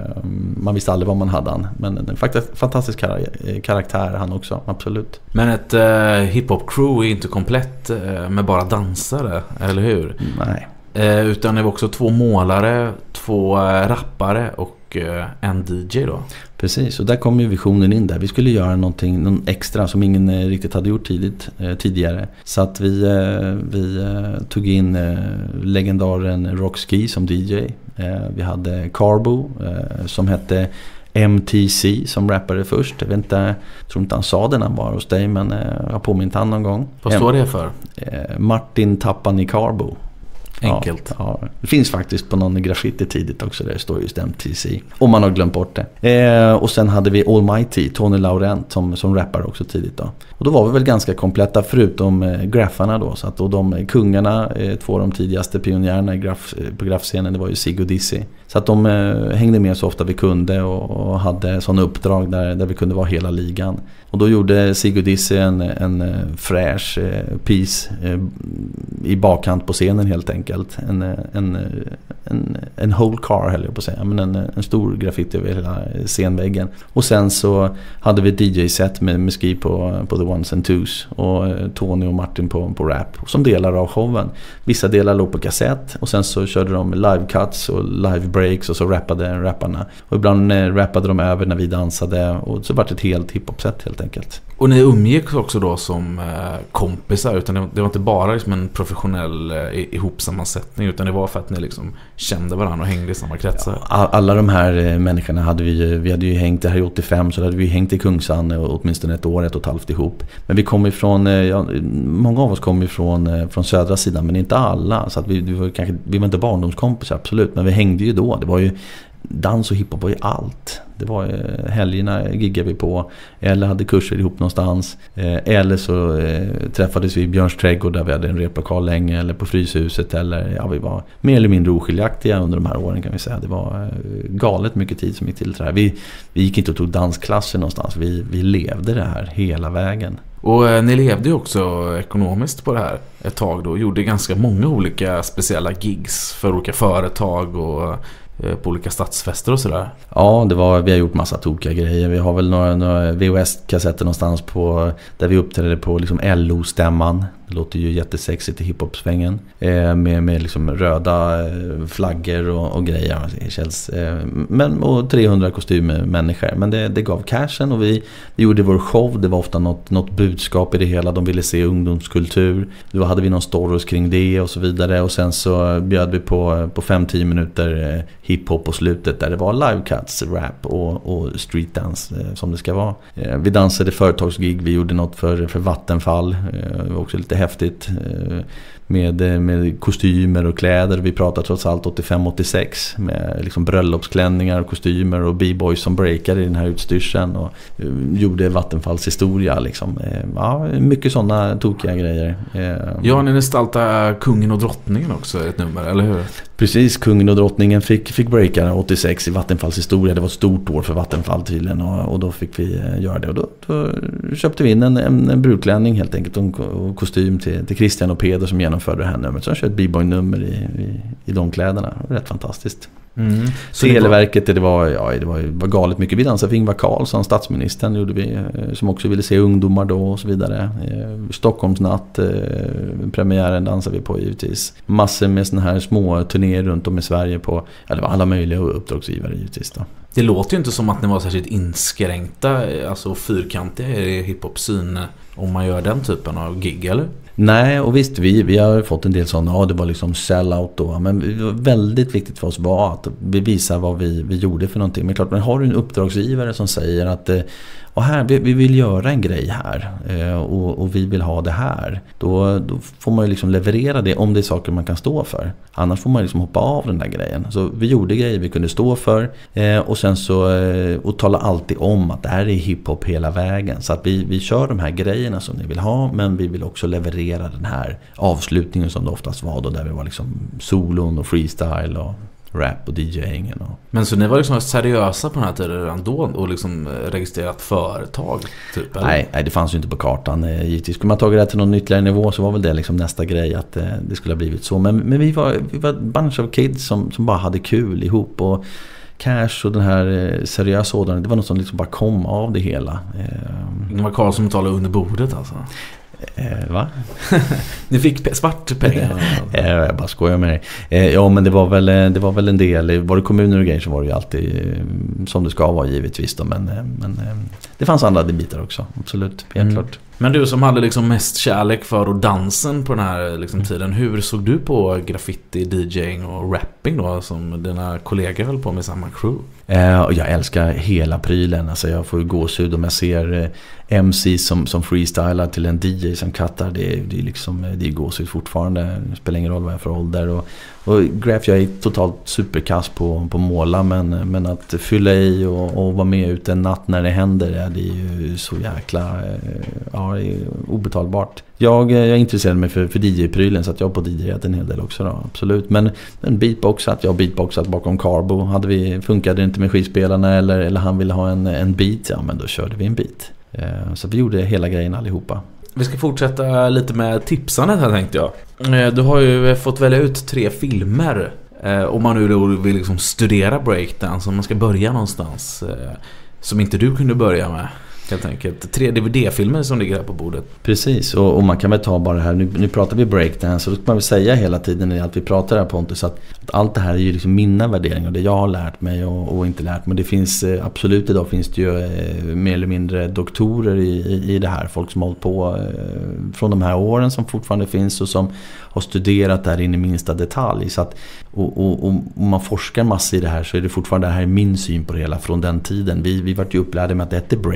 Man visste aldrig vad man hade han, men en fantastisk karaktär han också, absolut. Men ett uh, hiphop-crew är inte komplett uh, med bara dansare, eller hur? Nej. Uh, utan det var också två målare, två uh, rappare och en D J då. Precis, och där kom ju visionen in där. Vi skulle göra någonting, någon extra som ingen riktigt hade gjort tidigt, eh, tidigare. Så att vi, eh, vi eh, tog in eh, legendaren Rockski som D J. Eh, vi hade Carbo eh, som hette M T C som rappade först. Jag vet inte, jag tror inte han sa det när han var hos dig, men eh, jag har påmint han någon gång. Vad står det för? Eh, Martin Tappan i Carbo. Enkelt. Ja, ja. Det finns faktiskt på någon graffiti tidigt också där det står just M T C. Om man har glömt bort det. Eh, och sen hade vi Almighty, Tony Laurent som, som rappar också tidigt då. Och då var vi väl ganska kompletta förutom eh, graffarna då. Så att, och de kungarna, eh, två av de tidigaste pionjärerna i graf, på graffscenen, det var ju Sig och Dizzy. Så att de eh, hängde med så ofta vi kunde och, och hade sådana uppdrag där, där vi kunde vara hela ligan. Och då gjorde Sig och Dizzy en, en, en fräsch eh, piece eh, i bakkant på scenen helt enkelt. En, en, en, en whole car höll jag på att säga, men en, en stor graffiti över hela scenväggen. Och sen så hade vi D J-set med, med ski på, på The Ones and Twos och Tony och Martin på, på rap som delar av showen. Vissa delar låg på kassett och sen så körde de live cuts och live breaks och så rappade rapparna. Och ibland rappade de över när vi dansade och så var det ett helt hiphop-set helt enkelt. Och ni umgicks också då som eh, kompisar, utan det, det var inte bara liksom en professionell eh, ihopsammansättning, utan det var för att ni liksom kände varandra och hängde i samma kretsar. Ja, alla de här eh, människorna hade vi, vi hade ju hängt, det här i åttiofem så hade vi hängt i Kungsan åtminstone ett år, ett och ett halvt ihop. Men vi kom ifrån, eh, ja, många av oss kom ifrån eh, från södra sidan, men inte alla. Så att vi, vi, var kanske, vi var inte barndomskompisar, absolut, men vi hängde ju då. Det var ju dans och hiphop var ju allt. Det var eh, helgerna giggade vi på, eller hade kurser ihop någonstans, eh, eller så eh, träffades vi i Björns trädgård där vi hade en replokal länge, eller på Fryshuset, eller ja, vi var mer eller mindre oskiljaktiga under de här åren, kan vi säga. Det var eh, galet mycket tid som gick till det här. Vi, vi gick inte och tog dansklasser någonstans, vi, vi levde det här hela vägen. Och eh, ni levde ju också ekonomiskt på det här ett tag då, gjorde ganska många olika speciella gigs för olika företag och på olika stadsfester och sådär. Ja, det var, vi har gjort massa tokiga grejer. Vi har väl några, några V H S-kassetter någonstans på, där vi uppträdde på liksom L O-stämman. Det låter ju jättesexigt i hiphop-svängen. Eh, med med liksom röda eh, flaggor och, och grejer. Känns, eh, men, och trehundra kostymmänniskor. Men det, det gav cashen, och vi, vi gjorde vår show. Det var ofta något, något budskap i det hela. De ville se ungdomskultur. Då hade vi någon stories kring det och så vidare. Och sen så bjöd vi på, på fem till tio minuter eh, hiphop på slutet, där det var livecuts, rap och, och streetdance eh, som det ska vara. Eh, vi dansade företagsgig, vi gjorde något för, för Vattenfall. Eh, det var också lite häftigt eh, med, med kostymer och kläder. Vi pratade trots allt åttiofem åttiosex med liksom bröllopsklänningar och kostymer och b-boys som breakade i den här utstyrseln och eh, gjorde Vattenfalls historia liksom. Eh, ja, mycket sådana tokiga grejer. Eh, ja, ni gestaltade kungen och drottningen också, ett nummer, eller hur? Precis, kungen och drottningen fick, fick breaka åttiosex i Vattenfalls historia. Det var ett stort år för Vattenfall tydligen, och, och då fick vi uh, göra det. Och då, då köpte vi in en, en, en brudklänning helt enkelt och, och kostym till, till Christian och Peder som genomförde det här numret. Så han körde ett b-boy-nummer i, i, i de kläderna. Det var rätt fantastiskt. Mm. Televerket, det var, ja, det var, det var galet mycket. Vi dansade för Ingvar Carlsson, statsministern gjorde vi, som också ville se ungdomar då och så vidare. Stockholmsnatt, premiären dansade vi på givetvis. Massor med såna här små turnéer runt om i Sverige på, ja, det var alla möjliga uppdragsgivare givetvis då. Det låter ju inte som att ni var särskilt inskränkta, alltså fyrkantiga i hiphop-syn om man gör den typen av gig, eller? Nej, och visst, vi, vi har fått en del sådana, ja, det var liksom sell-out då, men det var väldigt viktigt för oss var att bevisa vad vi, vi gjorde för någonting. Men klart, men har du en uppdragsgivare som säger att och här, vi, vi vill göra en grej här och, och vi vill ha det här, då, då får man ju liksom leverera det om det är saker man kan stå för. Annars får man liksom hoppa av den där grejen. Så vi gjorde grejer vi kunde stå för, och sen så och tala alltid om att det här är hiphop hela vägen. Så att vi, vi kör de här grejerna som ni vill ha, men vi vill också leverera den här avslutningen som det oftast var då, där vi var liksom solon och freestyle och rap och DJingen. Och... Men så ni var liksom seriösa på den här tiden redan då och liksom registrerat företag typ? Eller? Nej, nej, det fanns ju inte på kartan. Givetvis skulle man tagit det till någon ytterligare nivå så var väl det liksom nästa grej att eh, det skulle ha blivit så. Men, men vi var vi var en bunch of kids som, som bara hade kul ihop, och cash och den här eh, seriösa ådran, det var något som liksom bara kom av det hela. Eh, Ingvar Carlsson betalade under bordet alltså? Eh, va? Ni fick pe- svart pengar? eh, jag bara skojar med dig. Eh, ja, men det var väl det var väl en del. Var det kommuner och grejer så var det ju alltid eh, som det ska vara givetvis då, men, eh, men eh, det fanns andra bitar också, absolut, helt mm. klart. Men du som hade liksom mest kärlek för och dansen på den här liksom tiden, hur såg du på graffiti, DJing och rapping då som dina kollegor höll på med samma crew? Eh, och jag älskar hela prylen, alltså jag får ju gåshud om jag ser eh, M C som, som freestylar till en D J som kattar, det är, det är liksom, det är gåshud fortfarande, det spelar ingen roll vad jag för ålder, och, och Graf, jag är totalt superkass på, på måla, men, men att fylla i och, och vara med ut en natt när det händer, ja, det är ju så jäkla ja, det är obetalbart. Jag, jag intresserade mig för, för D J-prylen, så att jag på D J en hel del också då, absolut. Men en beatbox, att jag beatboxat bakom Carbo, hade vi, funkade det inte med skivspelarna eller, eller han ville ha en, en beat, ja men då körde vi en beat. Så vi gjorde hela grejen allihopa. Vi ska fortsätta lite med tipsandet här, tänkte jag. Du har ju fått välja ut tre filmer om man nu vill liksom studera breakdance, om man ska börja någonstans som inte du kunde börja med. Helt enkelt. Tre D V D-filmer som ligger här på bordet. Precis, och, och man kan väl ta bara det här, nu, nu pratar vi breakdance, och då ska man väl säga hela tiden i allt vi pratar här, Pontus, att, att allt det här är ju liksom mina värderingar, det jag har lärt mig och, och inte lärt mig. Det finns absolut, idag finns det ju eh, mer eller mindre doktorer i, i, i det här, folk som har hållit på eh, från de här åren som fortfarande finns och som har studerat det här in i minsta detalj. Så att, och, och, och om man forskar massor i det här, så är det fortfarande det här min syn på det hela från den tiden. Vi, vi var ju upplärda med att det är breakdance.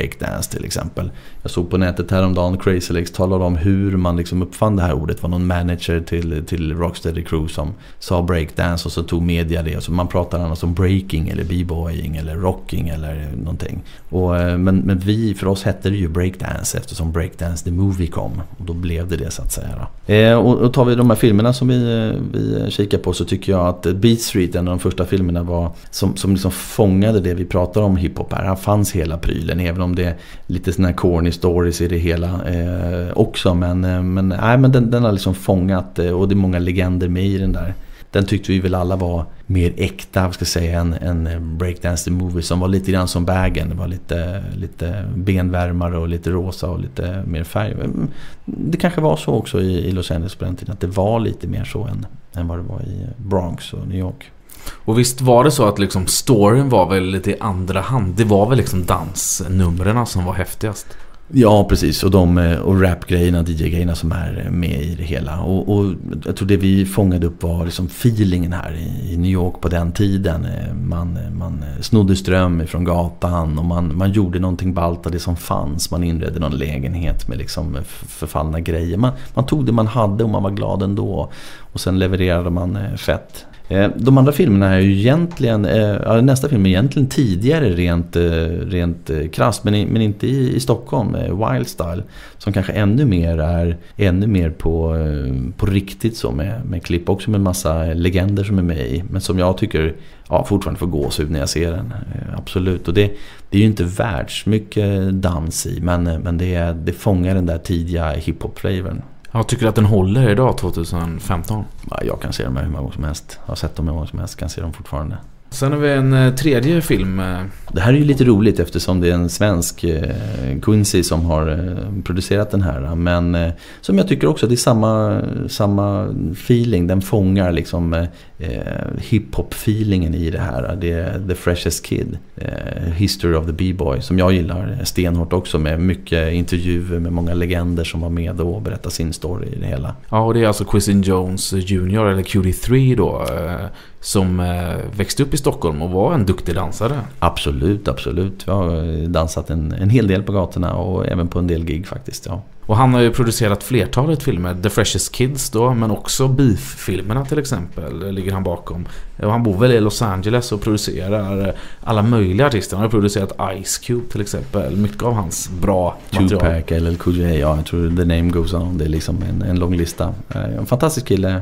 breakdance till exempel. Jag såg på nätet häromdagen, Crazy Legs talade om hur man liksom uppfann det här ordet. Det var någon manager till, till Rocksteady Crew som sa breakdance och så tog media det. Så man pratar annars om breaking eller b-boying eller rocking eller någonting. Och, men, men vi, för oss hette det ju breakdance eftersom Breakdance the Movie kom. Och då blev det det så att säga. Då. Eh, och, och tar vi de här filmerna som vi, vi kikar på så tycker jag att Beat Street, en av de första filmerna var som, som liksom fångade det vi pratar om hiphop här. Här fanns hela prylen, även om det är lite såna här corny stories i det hela eh, också. Men, men, nej, men den, den har liksom fångat och det är många legender med i den där. Den tyckte vi väl alla var mer äkta, ska säga, än, än Breakdance the Movie som var lite grann som Bagen. Det var lite, lite benvärmare och lite rosa och lite mer färg. Det kanske var så också i, i Los Angeles på den tiden, att det var lite mer så än, än vad det var i Bronx och New York. Och visst var det så att liksom storyn var väl lite i andra hand. Det var väl liksom dansnumren som var häftigast. Ja, precis. Och, de, och rap-grejerna, D J-grejerna som är med i det hela. Och, och jag tror det vi fångade upp var liksom feelingen här i, i New York på den tiden. Man, man snodde ström från gatan och man, man gjorde någonting ballt av det som fanns. Man inredde någon lägenhet med liksom förfallna grejer. Man, man tog det man hade och man var glad ändå. Och sen levererade man fett. De andra filmerna är ju egentligen, ja, nästa film är egentligen tidigare rent, rent krasst, men, men inte i, i Stockholm, Wild Style, som kanske ännu mer är ännu mer på, på riktigt så med, med klipp också med massa legender som är med i, men som jag tycker ja, fortfarande får gåshud när jag ser den, absolut. Och det, det är ju inte världsmycket dans i, men, men det, det fångar den där tidiga hiphop-flavorn. Jag tycker att den håller idag tjugohundrafemton. Ja, jag kan se dem hur många gånger som helst. Jag har sett dem hur många som helst, kan se dem fortfarande. Sen har vi en eh, tredje film. Det här är ju lite roligt eftersom det är en svensk eh, Quincy som har eh, producerat den här. Men eh, som jag tycker också, det är samma, samma feeling. Den fångar liksom eh, hiphop-feelingen i det här. Det är The Freshest Kid. Eh, History of the B-Boy som jag gillar stenhårt också, med mycket intervjuer med många legender som var med och berättar sin story i det hela. Ja, och det är alltså Quincy Jones junior eller Q D tre då, eh, som eh, växte upp i Stockholm och var en duktig dansare. Absolut, absolut. Jag har dansat en, en hel del på gatorna och även på en del gig faktiskt, ja. Och han har ju producerat flertalet filmer, The Freshest Kids då, men också Beef-filmerna till exempel ligger han bakom. Och han bor väl i Los Angeles och producerar alla möjliga artister. Han har producerat Ice Cube till exempel, mycket av hans bra material. Tupac, L L Cool J, ja, jag tror The Name Goes On, det är liksom en, en lång lista. En fantastisk kille,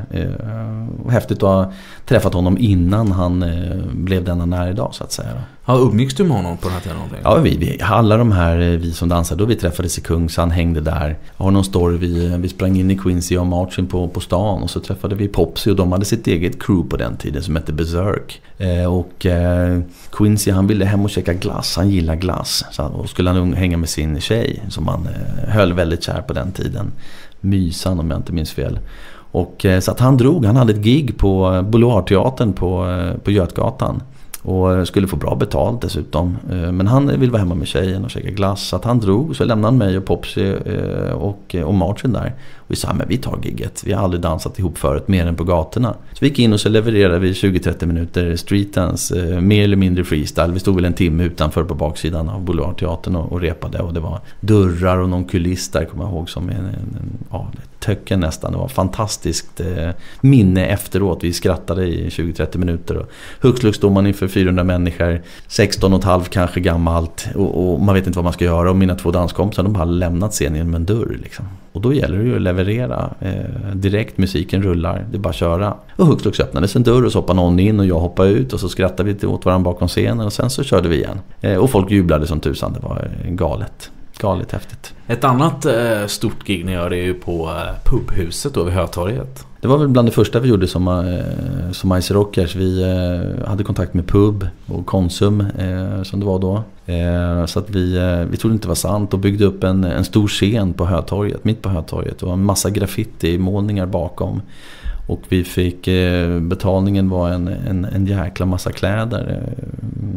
och häftigt att ha träffat honom innan han blev den han är idag så att säga. Ja, umgicks du med honom på den här tiden? Ja, vi, vi, alla de här vi som dansade, då vi träffades i Kungs, han hängde där. Jag har någon story, vi, vi sprang in i Quincy och Martin på, på stan och så träffade vi Popsy och de hade sitt eget crew på den tiden som hette Berserk. Eh, och eh, Quincy, han ville hem och käka glass, han gillar glass. Så, och skulle han hänga med sin tjej som han eh, höll väldigt kär på den tiden. Mysan om jag inte minns fel. Och eh, så att han drog, han hade ett gig på Boulevardteatern på, eh, på Götgatan. Och skulle få bra betalt dessutom. Men han ville vara hemma med tjejen och käka glass. Så att han drog, så lämnade han mig och Popsy och, och Martin där. Och vi sa, men vi tar gigget. Vi har aldrig dansat ihop förut, mer än på gatorna. Så vi gick in och så levererade vi tjugo till trettio minuter streetdance, mer eller mindre freestyle. Vi stod väl en timme utanför på baksidan av Boulevardteatern och, och repade. Och det var dörrar och någon kuliss där, kommer jag ihåg, som en, en, en ja, töcken nästan. Det var fantastiskt eh, minne efteråt. Vi skrattade i tjugo till trettio minuter. Och hux stod man inför fyrahundra människor, sexton och ett halvt kanske gammalt. Och, och man vet inte vad man ska göra. Och mina två danskompisar, de har lämnat scenen med en dörr liksom. Och då gäller det ju att leverera eh, direkt, musiken rullar, det är bara att köra. Och hux flux öppnades en dörr och så hoppade någon in och jag hoppade ut och så skrattade vi åt varandra bakom scenen och sen så körde vi igen. Eh, och folk jublade som tusan, det var galet. Galet häftigt. Ett annat eh, stort gig ni gör är ju på eh, pubhuset då vid Hötorget. Det var väl bland det första vi gjorde som, eh, som Ice Rockers. Vi eh, hade kontakt med pub och Konsum eh, som det var då. Eh, så att vi, eh, vi trodde inte det var sant och byggde upp en, en stor scen på Hötorget, mitt på Hötorget. Och en massa graffiti-målningar bakom. Och vi fick, eh, betalningen var en, en, en jäkla massa kläder.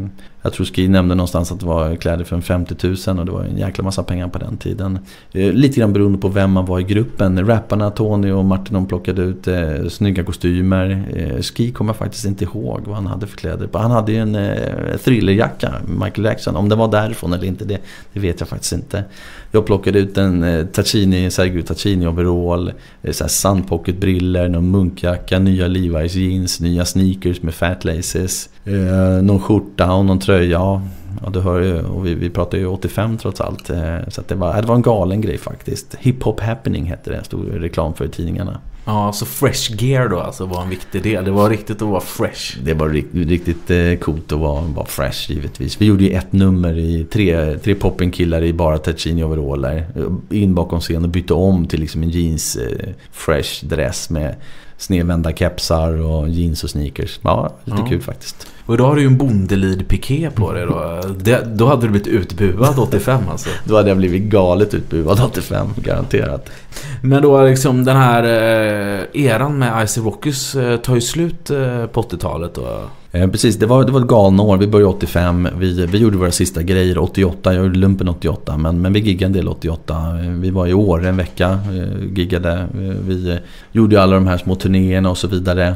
Jag tror Ski nämnde någonstans att det var kläder för en femtio tusen och det var en jäkla massa pengar på den tiden. Eh, lite grann beroende på vem man var i gruppen. Rapparna, Tony och Martin, de plockade ut eh, snygga kostymer. Eh, Ski kommer jag faktiskt inte ihåg vad han hade för kläder på. Han hade ju en eh, thrillerjacka, Michael Jackson. Om det var därifrån eller inte, det, det vet jag faktiskt inte. Jag plockade ut en eh, Tacchini, Sergio Tacchini overall, eh, så här Sunpocket-briller, någon munkjacka, nya Levi's jeans, nya sneakers med fat laces, eh, någon skjorta och någon tröja. Ja, du hör ju, och vi, vi pratar ju åttiofem trots allt, eh, så att det, var, det var en galen grej faktiskt. Hip Hop Happening hette det, stod reklam för i tidningarna. Ja, så fresh gear då alltså var en viktig del. Det var riktigt att vara fresh. Det var riktigt, riktigt eh, coolt att vara, vara fresh givetvis. Vi gjorde ju ett nummer i tre, tre popping-killar i bara Tacchini overaller. In bakom scen och bytte om till liksom en jeans eh, fresh dress med snedvända kepsar och jeans och sneakers. Ja, lite ja. Kul faktiskt. Och idag har du ju en bondelid-piké på dig då. Det, då hade du blivit utbuvad åttiofem alltså. Då hade jag blivit galet utbuvad åttiofem, garanterat. Men då liksom den här eh, eran med Icy Rockers eh, tar ju slut eh, på åttiotalet då. Eh, precis, det var, det var ett galna år. Vi började åttiofem, vi, vi gjorde våra sista grejer åttioåtta, jag gjorde lumpen åttioåtta, men, men vi giggade en del åttioåtta. Vi var i år en vecka, eh, giggade, eh, vi eh, gjorde alla de här små turnéerna och så vidare.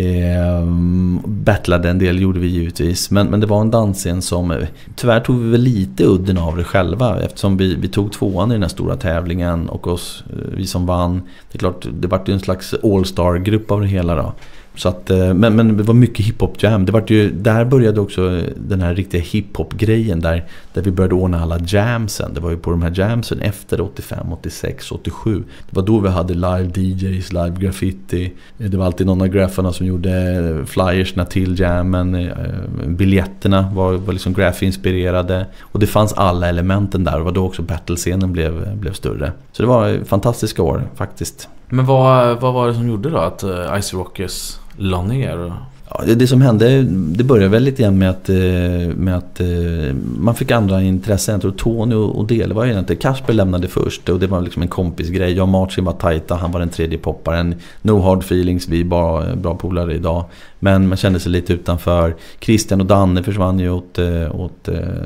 Eh, battlade en del gjorde vi givetvis, men, men det var en dansscen som eh, tyvärr tog vi väl lite udden av det själva, eftersom vi, vi tog tvåan i den här stora tävlingen och oss, eh, vi som vann, det är klart det var ju en slags all-star-grupp av det hela då. Så att, men, men det var mycket hiphop jam. Det var ju, där började också den här riktiga hiphop-grejen där, där vi började ordna alla jamsen. Det var ju på de här jamsen efter åttiofem, åttiosex, åttiosju. Det var då vi hade live D Js, live graffiti. Det var alltid någon av graffarna som gjorde flyersna till jammen. Biljetterna var, var liksom graph-inspirerade. Och det fanns alla elementen där. Och det var då också battle-scenen blev, blev större. Så det var fantastiska år faktiskt. Men vad, vad var det som gjorde då att uh, Icy Rockers la ner? Ja, det, det som hände, det började väl lite grann med att, med att man fick andra intressen. Jag tror Tony och, och Dele var ju inte. Kasper lämnade först och det var liksom en kompisgrej. Jag och Martin var tajta, han var den tredje popparen. No hard feelings, vi är bara bra polare idag. Men man kände sig lite utanför. Christian och Danne försvann ju åt, åt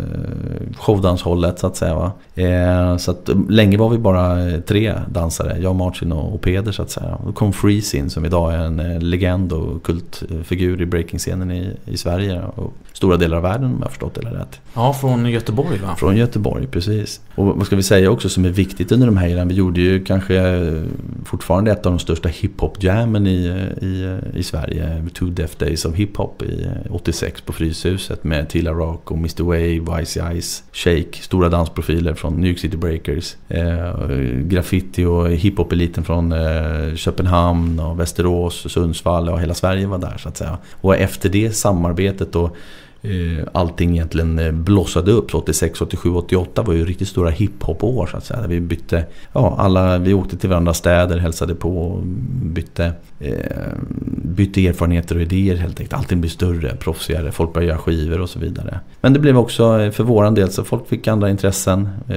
showdanshållet så att säga va. Eh, så att länge var vi bara tre dansare, jag, Martin och, och Peder så att säga. Då kom Freeze in som idag är en legend och kultfigur i breaking-scenen i, i Sverige och stora delar av världen om jag har förstått det rätt. Ja, från Göteborg va? Från Göteborg, precis. Och vad ska vi säga också som är viktigt under de här åren, vi gjorde ju kanske fortfarande ett av de största hiphop-jammen i, i, i Sverige, Two Death Days of Hiphop i åttiosex på Fryshuset med Tilla Rock och mister Wave, Icy Ice, Shake, stora dansprofiler från New York City Breakers, eh, graffiti och hiphop-eliten från eh, Köpenhamn och Västerås och Sundsvall och hela Sverige var där så att säga. Och efter det samarbetet då allting egentligen blossade upp. Så åttiosex, åttiosju, åttioåtta var ju riktigt stora hiphop-år så att säga. Vi bytte, ja, alla, vi åkte till varandra städer, hälsade på och bytte, eh, bytte erfarenheter och idéer helt enkelt. Allting blev större, proffsigare, folk började göra skivor och så vidare. Men det blev också för våran del så folk fick andra intressen. Eh,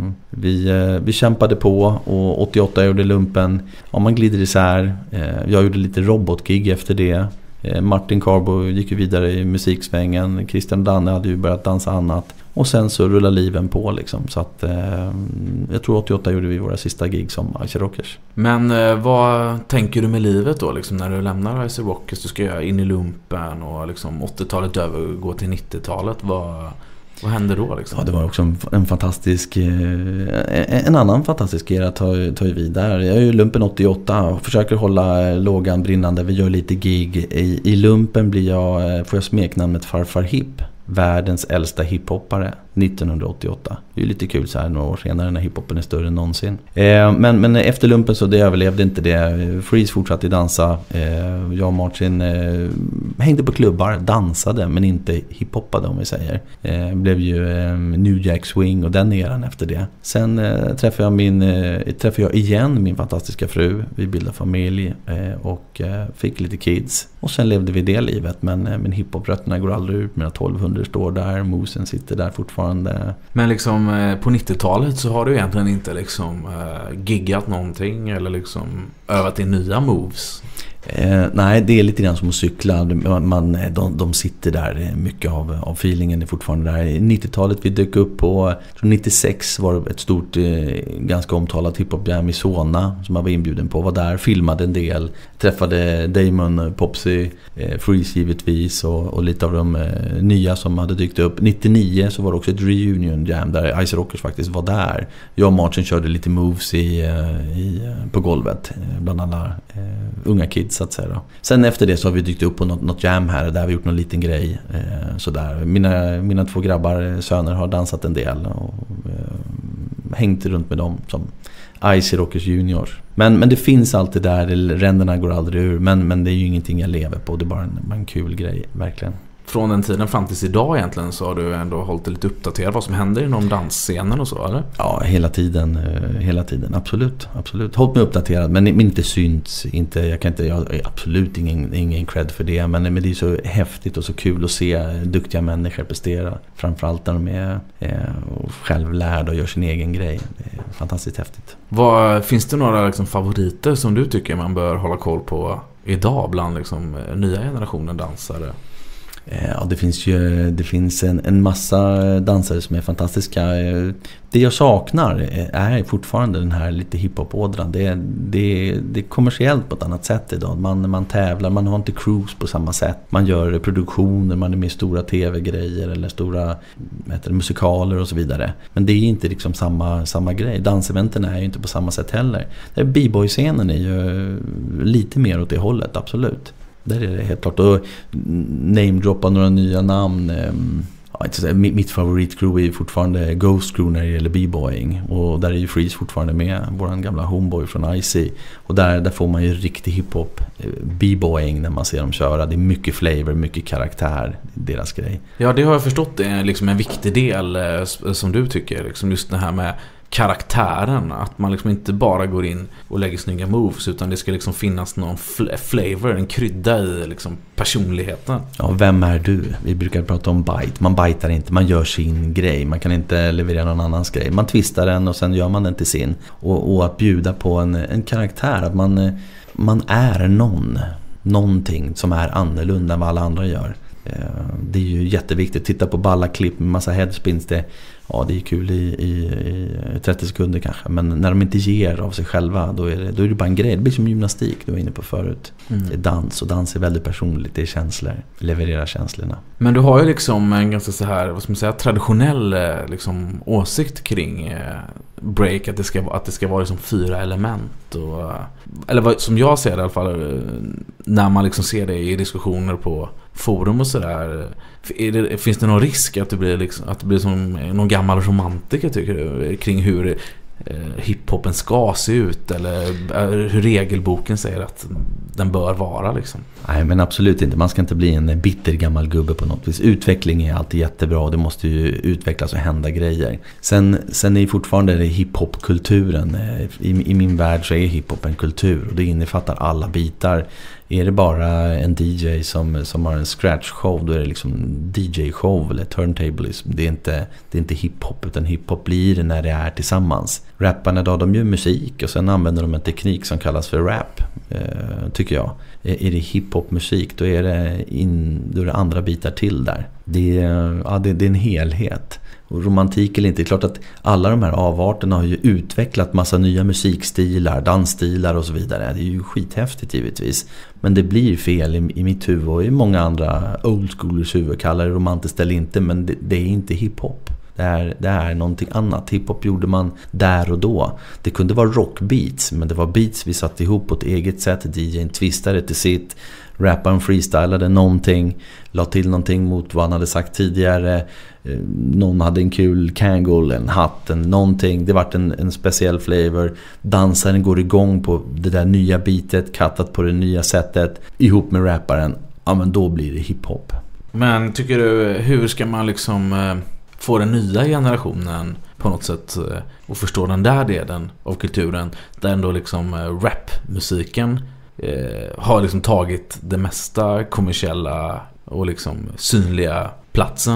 vi, eh, vi kämpade på och åttioåtta gjorde lumpen. Ja, man glider isär. Eh, jag gjorde lite robotgig efter det. Martin Carbo gick ju vidare i musiksvängen. Christian och Danne hade ju börjat dansa annat. Och sen så rullade liven på liksom. Så att eh, jag tror åttioåtta gjorde vi våra sista gig som Icy Rockers. Men eh, vad tänker du med livet då liksom, när du lämnar Icy Rockers? Du ska göra in i lumpen och liksom åttiotalet övergå till nittiotalet. Vad... Vad hände då liksom? Ja, det var också en, en fantastisk eh, en annan fantastisk era att ta, ta vid där. Jag är ju lumpen åttioåtta och försöker hålla lågan brinnande. Vi gör lite gig. I, i lumpen blir jag, får jag smeknamnet Farfar Hip. Världens äldsta hiphoppare nittonhundraåttioåtta. Det är ju lite kul så här några år senare när hiphoppen är större än någonsin. Eh, men, men efter lumpen så det överlevde inte det. Freeze fortsatte dansa. Eh, jag och Martin eh, hängde på klubbar, dansade men inte hiphoppade om vi säger. Eh, blev ju eh, New Jack Swing och den eran efter det. Sen eh, träffade jag min eh, träffade jag igen min fantastiska fru. Vi bildade familj eh, och eh, fick lite kids. Och sen levde vi det livet men, eh, men hiphoprötterna går aldrig ut. Mina tolvhundra står där, Mosen sitter där fortfarande. Men liksom eh, på nittiotalet så har du egentligen inte liksom eh, giggat någonting eller liksom övat in nya moves? Eh, nej, det är lite grann som att cykla. Man, man, de, de sitter där, mycket av, av feelingen är fortfarande där. nittiotalet vi dök upp på, jag tror nittiosex var det ett stort, eh, ganska omtalat hiphop-jam i Solna som jag var inbjuden på. Var där, filmade en del, träffade Damon, Popsy, eh, Freeze givetvis och, och lite av de eh, nya som hade dykt upp. nittionio så var det också ett reunion-jam där Ice Rockers faktiskt var där. Jag och Martin körde lite moves i, eh, i, på golvet, eh, bland alla eh, unga kids så att säga då. Sen efter det så har vi dykt upp på något, något jam här där har vi gjort någon liten grej eh, sådär. Mina, mina två grabbar, söner har dansat en del och eh, hängt runt med dem som Ice Rockers Junior. Men, men det finns alltid där, ränderna går aldrig ur, men, men det är ju ingenting jag lever på, det är bara en, bara en kul grej, verkligen. Från den tiden fram tills idag egentligen så har du ändå hållit dig lite uppdaterad vad som händer inom dansscenen och så, eller? Ja, hela tiden, hela tiden, absolut, absolut. Hållit mig uppdaterad, men, men inte syns, inte, jag kan inte, jag har absolut ingen, ingen cred för det, men, men det är så häftigt och så kul att se duktiga människor prestera, framförallt när de är eh, självlärda och gör sin egen grej. Det är fantastiskt häftigt. Vad, finns det några liksom, favoriter som du tycker man bör hålla koll på idag bland liksom, nya generationen dansare? Ja, det finns ju det finns en, en massa dansare som är fantastiska. Det jag saknar är fortfarande den här lite hiphop-ådran. Det, det, det är kommersiellt på ett annat sätt idag. Man, man tävlar, man har inte cruise på samma sätt. Man gör produktioner, man är med i stora tv-grejer eller stora heter det, musikaler och så vidare. Men det är inte liksom samma, samma grej. Danseventen är ju inte på samma sätt heller. B-boy-scenen är ju lite mer åt det hållet, absolut. Där är det helt klart. Och namedroppa några nya namn. Ja, mitt favoritcrew är fortfarande Ghost Crew när det gäller b-boying. Och där är ju Freeze fortfarande med, våran gamla homeboy från I C. Och där, där får man ju riktig hiphop b-boying när man ser dem köra. Det är mycket flavor, mycket karaktär, deras grej. Ja, det har jag förstått. Det är liksom en viktig del som du tycker. Liksom just det här med karaktären, att man liksom inte bara går in och lägger snygga moves, utan det ska liksom finnas någon fl- flavor, en krydda i liksom personligheten. Ja, vem är du? Vi brukar prata om bite. Man bitar inte, man gör sin grej. Man kan inte leverera någon annans grej. Man twistar den och sen gör man den till sin. Och, och att bjuda på en, en karaktär, att man, man är någon, någonting som är annorlunda än vad alla andra gör. Det är ju jätteviktigt. Titta på balla klipp med massa headspins. Det, ja, det är kul i, i, i trettio sekunder kanske. Men när de inte ger av sig själva, då är det, då är det bara en grej. Det blir som gymnastik du var inne på förut. Mm. Det är dans, och dans är väldigt personligt. Det är känslor. Leverera känslorna. Men du har ju liksom en ganska så här, vad ska man säga, traditionell liksom, åsikt kring eh, break. Att det ska, att det ska vara liksom fyra element. Och, eller vad, som jag ser det i alla fall, när man liksom ser det i diskussioner på forum och sådär, finns det någon risk att det blir, liksom, att det blir som någon gammal romantiker, tycker du, kring hur eh, hiphopen ska se ut, eller hur regelboken säger att den bör vara liksom? Nej, men absolut inte. Man ska inte bli en bitter gammal gubbe på något vis. Utveckling är alltid jättebra, och det måste ju utvecklas och hända grejer. Sen, sen är fortfarande det hiphop-kulturen. I, I min värld så är hiphop en kultur, och det innefattar alla bitar. Är det bara en D J som, som har en scratch-show, då är det liksom D J-show eller turntablism. Det är inte, det är inte hiphop, utan hiphop blir det när det är tillsammans. Rapparna då, de gör musik och sen använder de en teknik som kallas för rap, eh, tycker jag. Är, är det hiphop-musik, då är det, in, då är det andra bitar till där. Det är, ja, det, det är en helhet. Och romantik eller inte, det är klart att alla de här avarterna har ju utvecklat massa nya musikstilar, dansstilar och så vidare. Det är ju skithäftigt givetvis. Men det blir fel i, i mitt huvud och i många andra old schoolers huvud. Kallar det romantiskt eller inte, men det, det är inte hiphop. Det är, det är någonting annat. Hiphop gjorde man där och då. Det kunde vara rockbeats, men det var beats vi satt ihop på ett eget sätt. D J:n twistade till sitt. Rapparen freestylade någonting, la till någonting mot vad han hade sagt tidigare. Någon hade en kul kangol, en hatt, en någonting. Det vart en, en speciell flavor. Dansaren går igång på det där nya beatet, kattat på det nya sättet ihop med rapparen. Ja, men då blir det hiphop. Men tycker du, hur ska man liksom eh, få den nya generationen på något sätt eh, och förstå den där delen av kulturen, där ändå liksom eh, rapmusiken eh, har liksom tagit det mesta kommersiella och liksom synliga platsen, och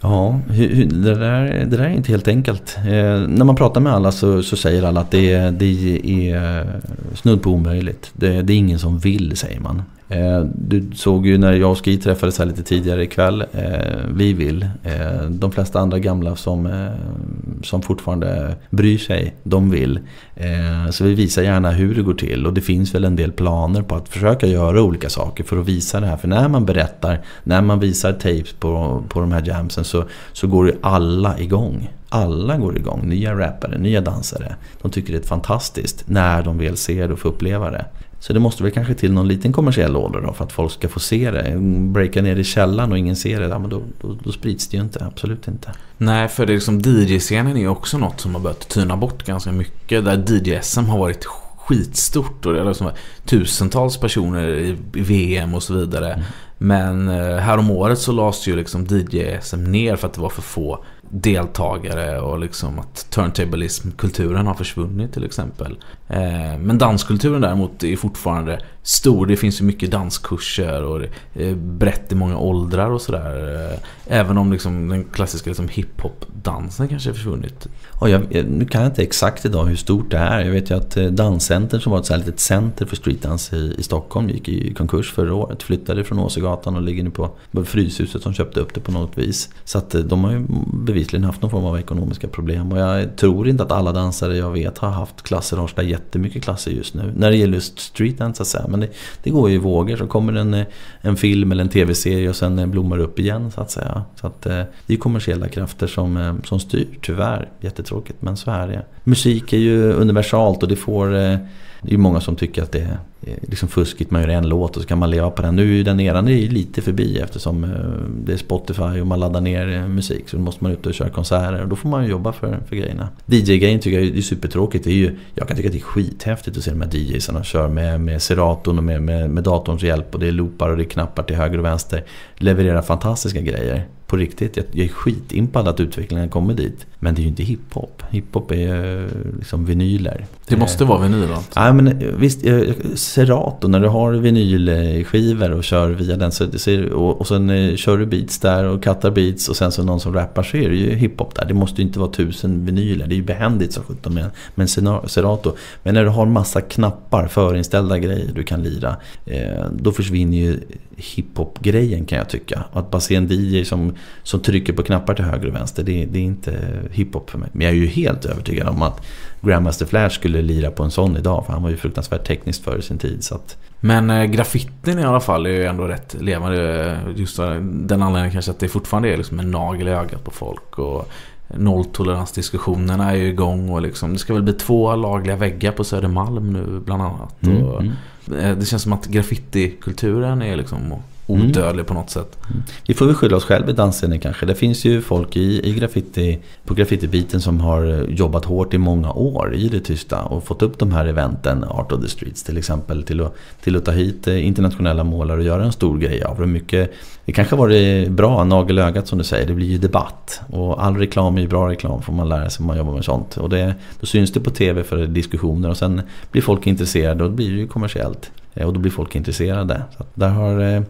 Ja, det där, det där är inte helt enkelt. Eh, när man pratar med alla så, så säger alla att det är, det är snudd på omöjligt. Det, det är ingen som vill, säger man. Eh, du såg ju när jag och Ski träffades här lite tidigare ikväll. Eh, vi vill. Eh, de flesta andra gamla som, eh, som fortfarande bryr sig, de vill. Eh, så vi visar gärna hur det går till. Och det finns väl en del planer på att försöka göra olika saker för att visa det här. För när man berättar, när man visar tapes på, på de här jamsen så, så går ju alla igång. Alla går igång. Nya rappare, nya dansare. De tycker det är fantastiskt när de väl ser det och får uppleva det. Så det måste väl kanske till någon liten kommersiell ålder då för att folk ska få se det. Breaka ner i källan och ingen ser det, ja, men då, då, då sprids det ju inte, absolut inte. Nej, för det är liksom D J-scenen är också något som har börjat tyna bort ganska mycket. Där D J-S M har varit skitstort och det är liksom tusentals personer i V M och så vidare. Mm. Men här om året så lades ju liksom D J-S M ner för att det var för få deltagare och liksom att turntablism-kulturen har försvunnit till exempel. Eh, men danskulturen däremot är fortfarande stor. Det finns ju mycket danskurser och det är brett i många åldrar och sådär. Eh, även om liksom den klassiska liksom hiphop-dansen kanske är försvunnit. Och jag, nu kan jag inte exakt idag hur stort det är. Jag vet ju att Danscenter som var ett så här litet center för streetdans i, i Stockholm gick i konkurs förra året. Flyttade från Åsegatan och ligger nu på, på Fryshuset som köpte upp det på något vis. Så att de har ju bevisligen haft någon form av ekonomiska problem. Och jag tror inte att alla dansare jag vet har haft klasser och har jättemycket klasser just nu. När det gäller just streetdance så att säga. Men det, det går ju i vågor. Så kommer en, en film eller en tv-serie och sen blommar upp igen så att säga. Så att det är kommersiella krafter som, som styr, tyvärr. Jättetråkigt, men så är det. Musik är ju universalt och det får... Det är ju många som tycker att det är liksom fuskigt. Man gör en låt och så kan man leva på den. Nu är den eran är lite förbi eftersom det är Spotify och man laddar ner musik. Så då måste man ut och köra konserter och då får man ju jobba för, för grejerna. D J-grejen tycker jag är supertråkigt. Det är ju, jag kan tycka att det är skithäftigt att se de här D J:sarna kör med, med Seraton och med, med, med datorns hjälp. Och det är loopar och det är knappar till höger och vänster. Levererar fantastiska grejer. På riktigt, jag är skitimpad att utvecklingen kommer dit. Men det är ju inte hiphop. Hiphop är ju liksom vinyler. Det måste vara vinyl då? Ja, men visst, Serato, när du har vinylskivor och kör via den så, och, och sen kör du beats där och kattar beats och sen så någon som rappar så är det ju hiphop där. Det måste ju inte vara tusen vinyler. Det är ju behändigt så sjutton med, med en Serato. Men när du har massa knappar, förinställda grejer du kan lira, eh, då försvinner ju hiphop-grejen kan jag tycka. Att bara se en D J som, som trycker på knappar till höger och vänster, det, det är inte hiphop för mig. Men jag är ju helt övertygad om att Grandmaster Flash skulle lira på en sån idag, för han var ju fruktansvärt tekniskt före sin tid. Så att... Men äh, graffitin i alla fall är ju ändå rätt levande. Just den anledningen kanske att det fortfarande är liksom en nagel i ögat på folk och nolltoleransdiskussionerna är ju igång och liksom, det ska väl bli två lagliga väggar på Södermalm nu bland annat. Mm, och, mm. Det känns som att graffitikulturen är liksom odödlig mm. på något sätt. Mm. Vi får väl skylla oss själva i dansscenen kanske. Det finns ju folk i, i graffiti, på graffitibiten som har jobbat hårt i många år i det tysta och fått upp de här eventen, Art of the Streets till exempel, till att, till att ta hit internationella målare och göra en stor grej av det. Mycket, det kanske var det bra, nagelögat som du säger, det blir ju debatt och all reklam är ju bra reklam, får man lära sig om man jobbar med sånt. Och det, då syns det på tv för diskussioner och sen blir folk intresserade och då blir det ju kommersiellt. Och då blir folk intresserade. Så att där har eh,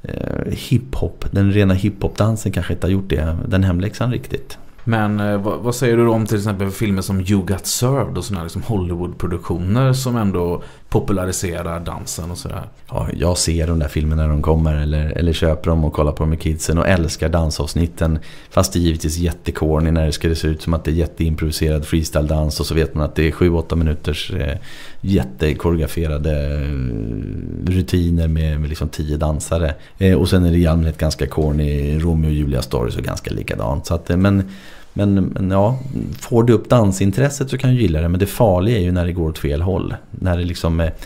hiphop, den rena hiphopdansen kanske inte har gjort det, den hemläxan riktigt. Men eh, vad, vad säger du om till exempel filmer som You Got Served och sådana liksom Hollywood-produktioner som ändå populariserar dansen och sådär? Ja, jag ser de där filmerna när de kommer eller, eller köper dem och kollar på dem med kidsen och älskar dansavsnitten, fast det är givetvis jättekorny när det ska se ut som att det är jätteimproviserad freestyle-dans och så vet man att det är sju åtta minuters eh, jättekoreograferade rutiner med, med liksom tio dansare eh, och sen är det i allmänhet ganska corny Romeo och Julia stories och ganska likadant. Så att, men, men, men ja, får du upp dansintresset så kan du gilla det, men det farliga är ju när det går åt fel håll, när det liksom eh,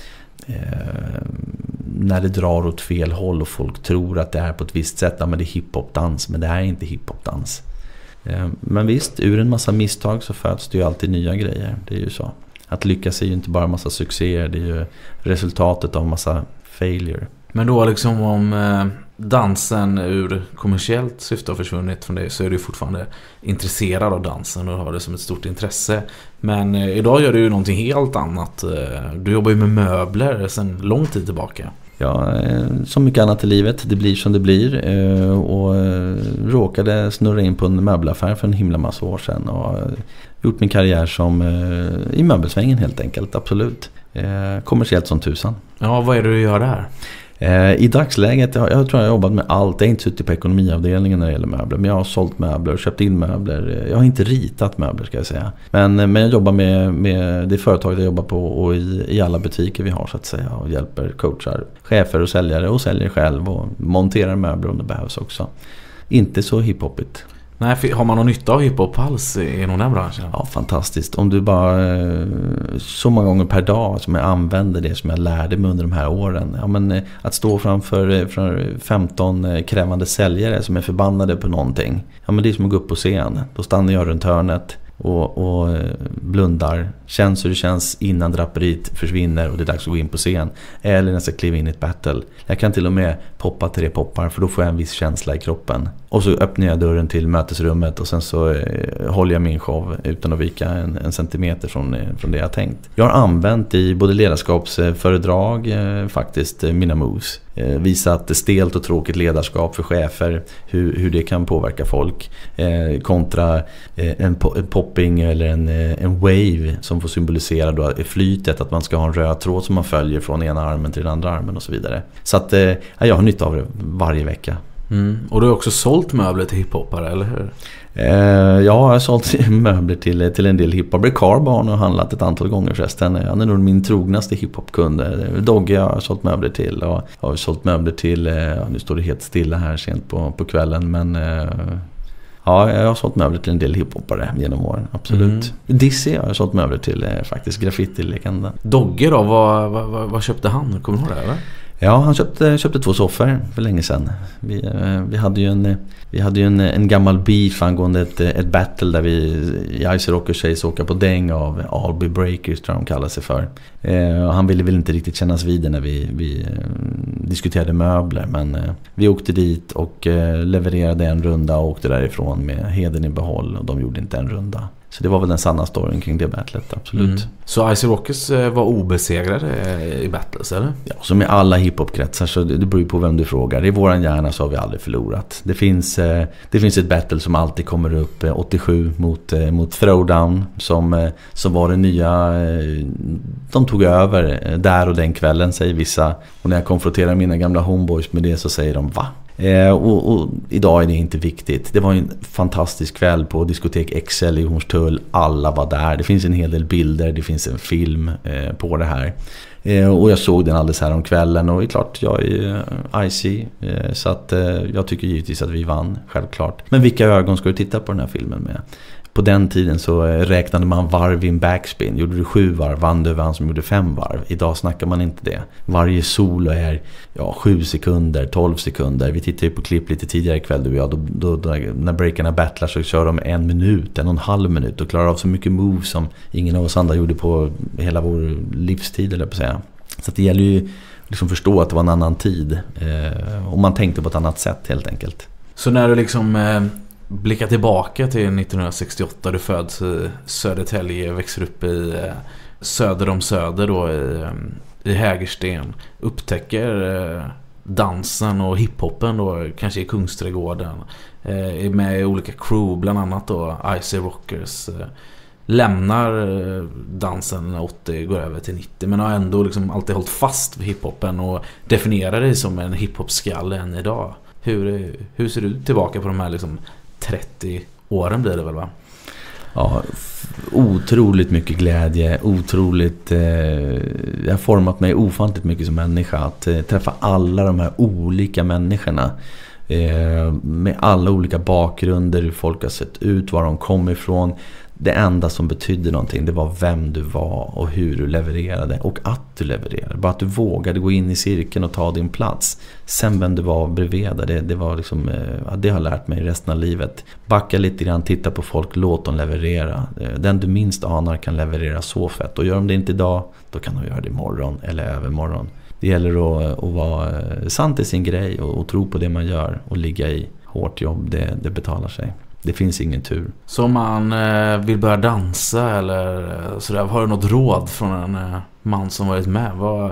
när det drar åt fel håll och folk tror att det är på ett visst sätt, ja, men det är hiphopdans, men det här är inte hiphopdans. eh, men visst, ur en massa misstag så föds det ju alltid nya grejer, det är ju så. Att lyckas är ju inte bara en massa succéer, det är ju resultatet av en massa failure. Men då liksom om eh, dansen ur kommersiellt syfte har försvunnit från dig så är du fortfarande intresserad av dansen och har det som ett stort intresse. Men eh, idag gör du ju någonting helt annat. Du jobbar ju med möbler sedan lång tid tillbaka. Ja, som mycket annat i livet, det blir som det blir, och råkade snurra in på en möbelaffär för en himla massa år sedan och gjort min karriär som i möbelsvängen helt enkelt, absolut. Kommersiellt som tusan. Ja, vad är det du gör där? I dagsläget, jag, jag tror jag har jobbat med allt. Jag har inte suttit på ekonomiavdelningen när det gäller möbler, men jag har sålt möbler och köpt in möbler. Jag har inte ritat möbler, ska jag säga. Men, men jag jobbar med, med det företag jag jobbar på och i, i alla butiker vi har, så att säga, och hjälper coachar, chefer och säljare och säljer själv och monterar möbler om det behövs också. Inte så hiphopigt. Nej, har man någon nytta av hiphop alls inom den branschen? Ja, fantastiskt. Om du bara så många gånger per dag som jag använder det som jag lärde mig under de här åren. Ja, men att stå framför, framför femton krävande säljare som är förbannade på någonting. Ja, men det är som att gå upp på scen. Då stannar jag runt hörnet och, och blundar. Känns hur det känns innan draperiet försvinner och det är dags att gå in på scen. Eller när jag ska kliva in i ett battle. Jag kan till och med poppa tre poppar, för då får jag en viss känsla i kroppen. Och så öppnar jag dörren till mötesrummet och sen så eh, håller jag min show utan att vika en, en centimeter från, eh, från det jag tänkt. Jag har använt i både ledarskapsföredrag eh, faktiskt eh, mina moves. Eh, visat stelt och tråkigt ledarskap för chefer, hur, hur det kan påverka folk. Eh, kontra eh, en, po- en popping eller en, eh, en wave som får symbolisera då flytet, att man ska ha en röd tråd som man följer från ena armen till den andra armen och så vidare. Så att eh, jag har nytta av det varje vecka. Mm. Och du har också sålt möbler till hiphopare, eller hur? Eh, ja, jag har sålt möbler till, till en del hiphopare. Carbarn har handlat ett antal gånger förresten. Han är nog min trognaste hiphopkund. Dogge jag har sålt möbler till. Och jag har sålt möbler till, ja, nu står det helt stilla här sent på, på kvällen, men eh, ja, jag har sålt möbler till en del hiphopare genom åren, absolut. Mm. Dizzy har jag sålt möbler till, faktiskt, graffiti-legenden. Dogge då, vad, vad, vad köpte han? Kommer du ihåg det, eller? Ja, han köpte, köpte två soffor för länge sedan. Vi, vi hade ju en, vi hade ju en, en gammal beef angående ett, ett battle där vi i Ice Rockers sägs åka på däng av Alby Breakers, tror jag de kallar sig för. Eh, han ville väl inte riktigt kännas vid det när vi, vi eh, diskuterade möbler, men eh, vi åkte dit och eh, levererade en runda och åkte därifrån med heden i behåll, och de gjorde inte en runda. Så det var väl den sanna storyn kring det battlet, absolut. Mm. Så Ice Rockers var obesegrade i battles, eller? Ja, som i alla hiphopkretsar, så det beror på vem du frågar. I våran hjärna så har vi aldrig förlorat. Det finns, eh, det finns ett battle som alltid kommer upp, eh, åttiosju mot, eh, mot Throwdown, som, eh, som var det nya. Eh, de tog över eh, där och den kvällen, säger vissa. Och när jag konfronterar mina gamla homeboys med det så säger de, va? Eh, och, och idag är det inte viktigt. Det var en fantastisk kväll på diskotek X L i Hornstull. Alla var där. Det finns en hel del bilder. Det finns en film eh, på det här. Eh, och jag såg den alldeles här om kvällen. Och det är klart, jag är eh, I C. Eh, så att eh, jag tycker givetvis att vi vann, självklart. Men vilka ögon ska du titta på den här filmen med? På den tiden så räknade man varv i en backspin. Gjorde du sju varv, vann du över han som gjorde fem varv. Idag snackar man inte det. Varje solo är ja, sju sekunder, tolv sekunder. Vi tittade ju på klipp lite tidigare ikväll, du och jag. Då, då, då, när breakarna battlar så kör de en minut, en och en halv minut. Och klarar av så mycket moves som ingen av oss andra gjorde på hela vår livstid, eller på att säga. Så att det gäller ju liksom förstå att det var en annan tid. Eh, och man tänkte på ett annat sätt, helt enkelt. Så när du liksom... Eh... Blicka tillbaka till nittonhundrasextioåtta, du föds i Södertälje, växer upp i söder om Söder då, i, i Hägersten, upptäcker dansen och hiphopen då, kanske i Kungsträdgården, är med i olika crew, bland annat då Ice Rockers, lämnar dansen åttio, går över till nittio, men har ändå liksom alltid hållit fast vid hiphopen och definierar det som en hiphop-skalle än idag. Hur, hur ser du tillbaka på de här liksom trettio åren, blir det väl, va? Ja, otroligt mycket glädje, otroligt eh, jag har format mig ofantligt mycket som människa, att eh, träffa alla de här olika människorna eh, med alla olika bakgrunder, hur folk har sett ut, var de kom ifrån. Det enda som betydde någonting, det var vem du var och hur du levererade, och att du levererade. Bara att du vågade gå in i cirkeln och ta din plats. Sen vem du var bredvid, det, det var liksom, ja, det har lärt mig resten av livet. Backa lite grann, titta på folk, låt dem leverera. Den du minst anar kan leverera så fett. Och gör de det inte idag, då kan de göra det imorgon eller övermorgon. Det gäller att, att vara sant i sin grej och, och tro på det man gör och ligga i hårt jobb, det, det betalar sig. Det finns ingen tur. Så om man eh, vill börja dansa eller sådär, har du något råd från en eh, man som varit med? Vad,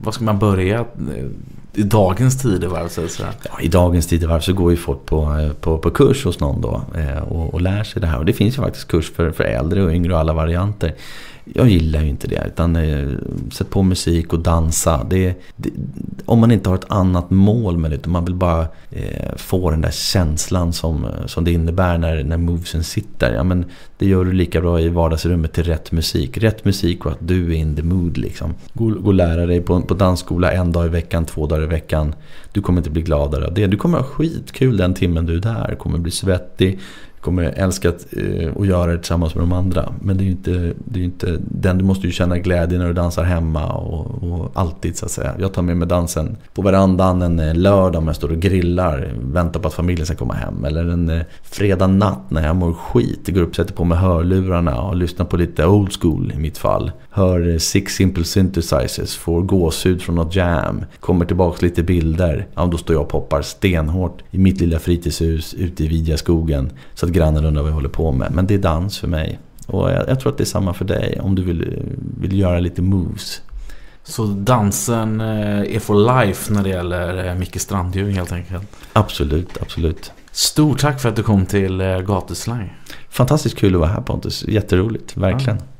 Vad ska man börja i dagens tidevarv så att säga? Ja, i dagens tidevarv så går ju folk på, på, på kurs hos någon då och, och lär sig det här. Och det finns ju faktiskt kurs för, för äldre och yngre och alla varianter. Jag gillar ju inte det, utan eh, sätt på musik och dansa. Det, det, om man inte har ett annat mål med det, utan man vill bara eh, få den där känslan som, som det innebär när, när movesen sitter. Ja, men det gör du lika bra i vardagsrummet till rätt musik. Rätt musik och att du är in the mood liksom. Gå, gå och lära dig på, på dansskola en dag i veckan, två dagar i veckan. Du kommer inte bli gladare av det. Du kommer ha skitkul den timmen du är där. Du kommer bli svettig. Kommer älska att, eh, att göra det tillsammans med de andra. Men det är ju inte, det är ju inte den, du måste ju känna glädje när du dansar hemma och, och alltid så att säga. Jag tar med mig dansen på verandan en lördag om jag står och grillar, väntar på att familjen ska komma hem, eller en eh, fredag natt när jag mår skit. Jag går upp, sätter på mig hörlurarna och lyssnar på lite old school i mitt fall. Hör eh, Six Simple Synthesizers, får gåshud från något jam, kommer tillbaka lite bilder. Ja, då står jag och poppar stenhårt i mitt lilla fritidshus ute i Vidja skogen, så att grannen undrar vad jag håller på med. Men det är dans för mig. Och jag, jag tror att det är samma för dig om du vill, vill göra lite moves. Så dansen är for life när det gäller Micke Strandhjul helt enkelt? Absolut, absolut. Stort tack för att du kom till Gatuslang. Fantastiskt kul att vara här, Pontus. Jätteroligt, verkligen. Ja.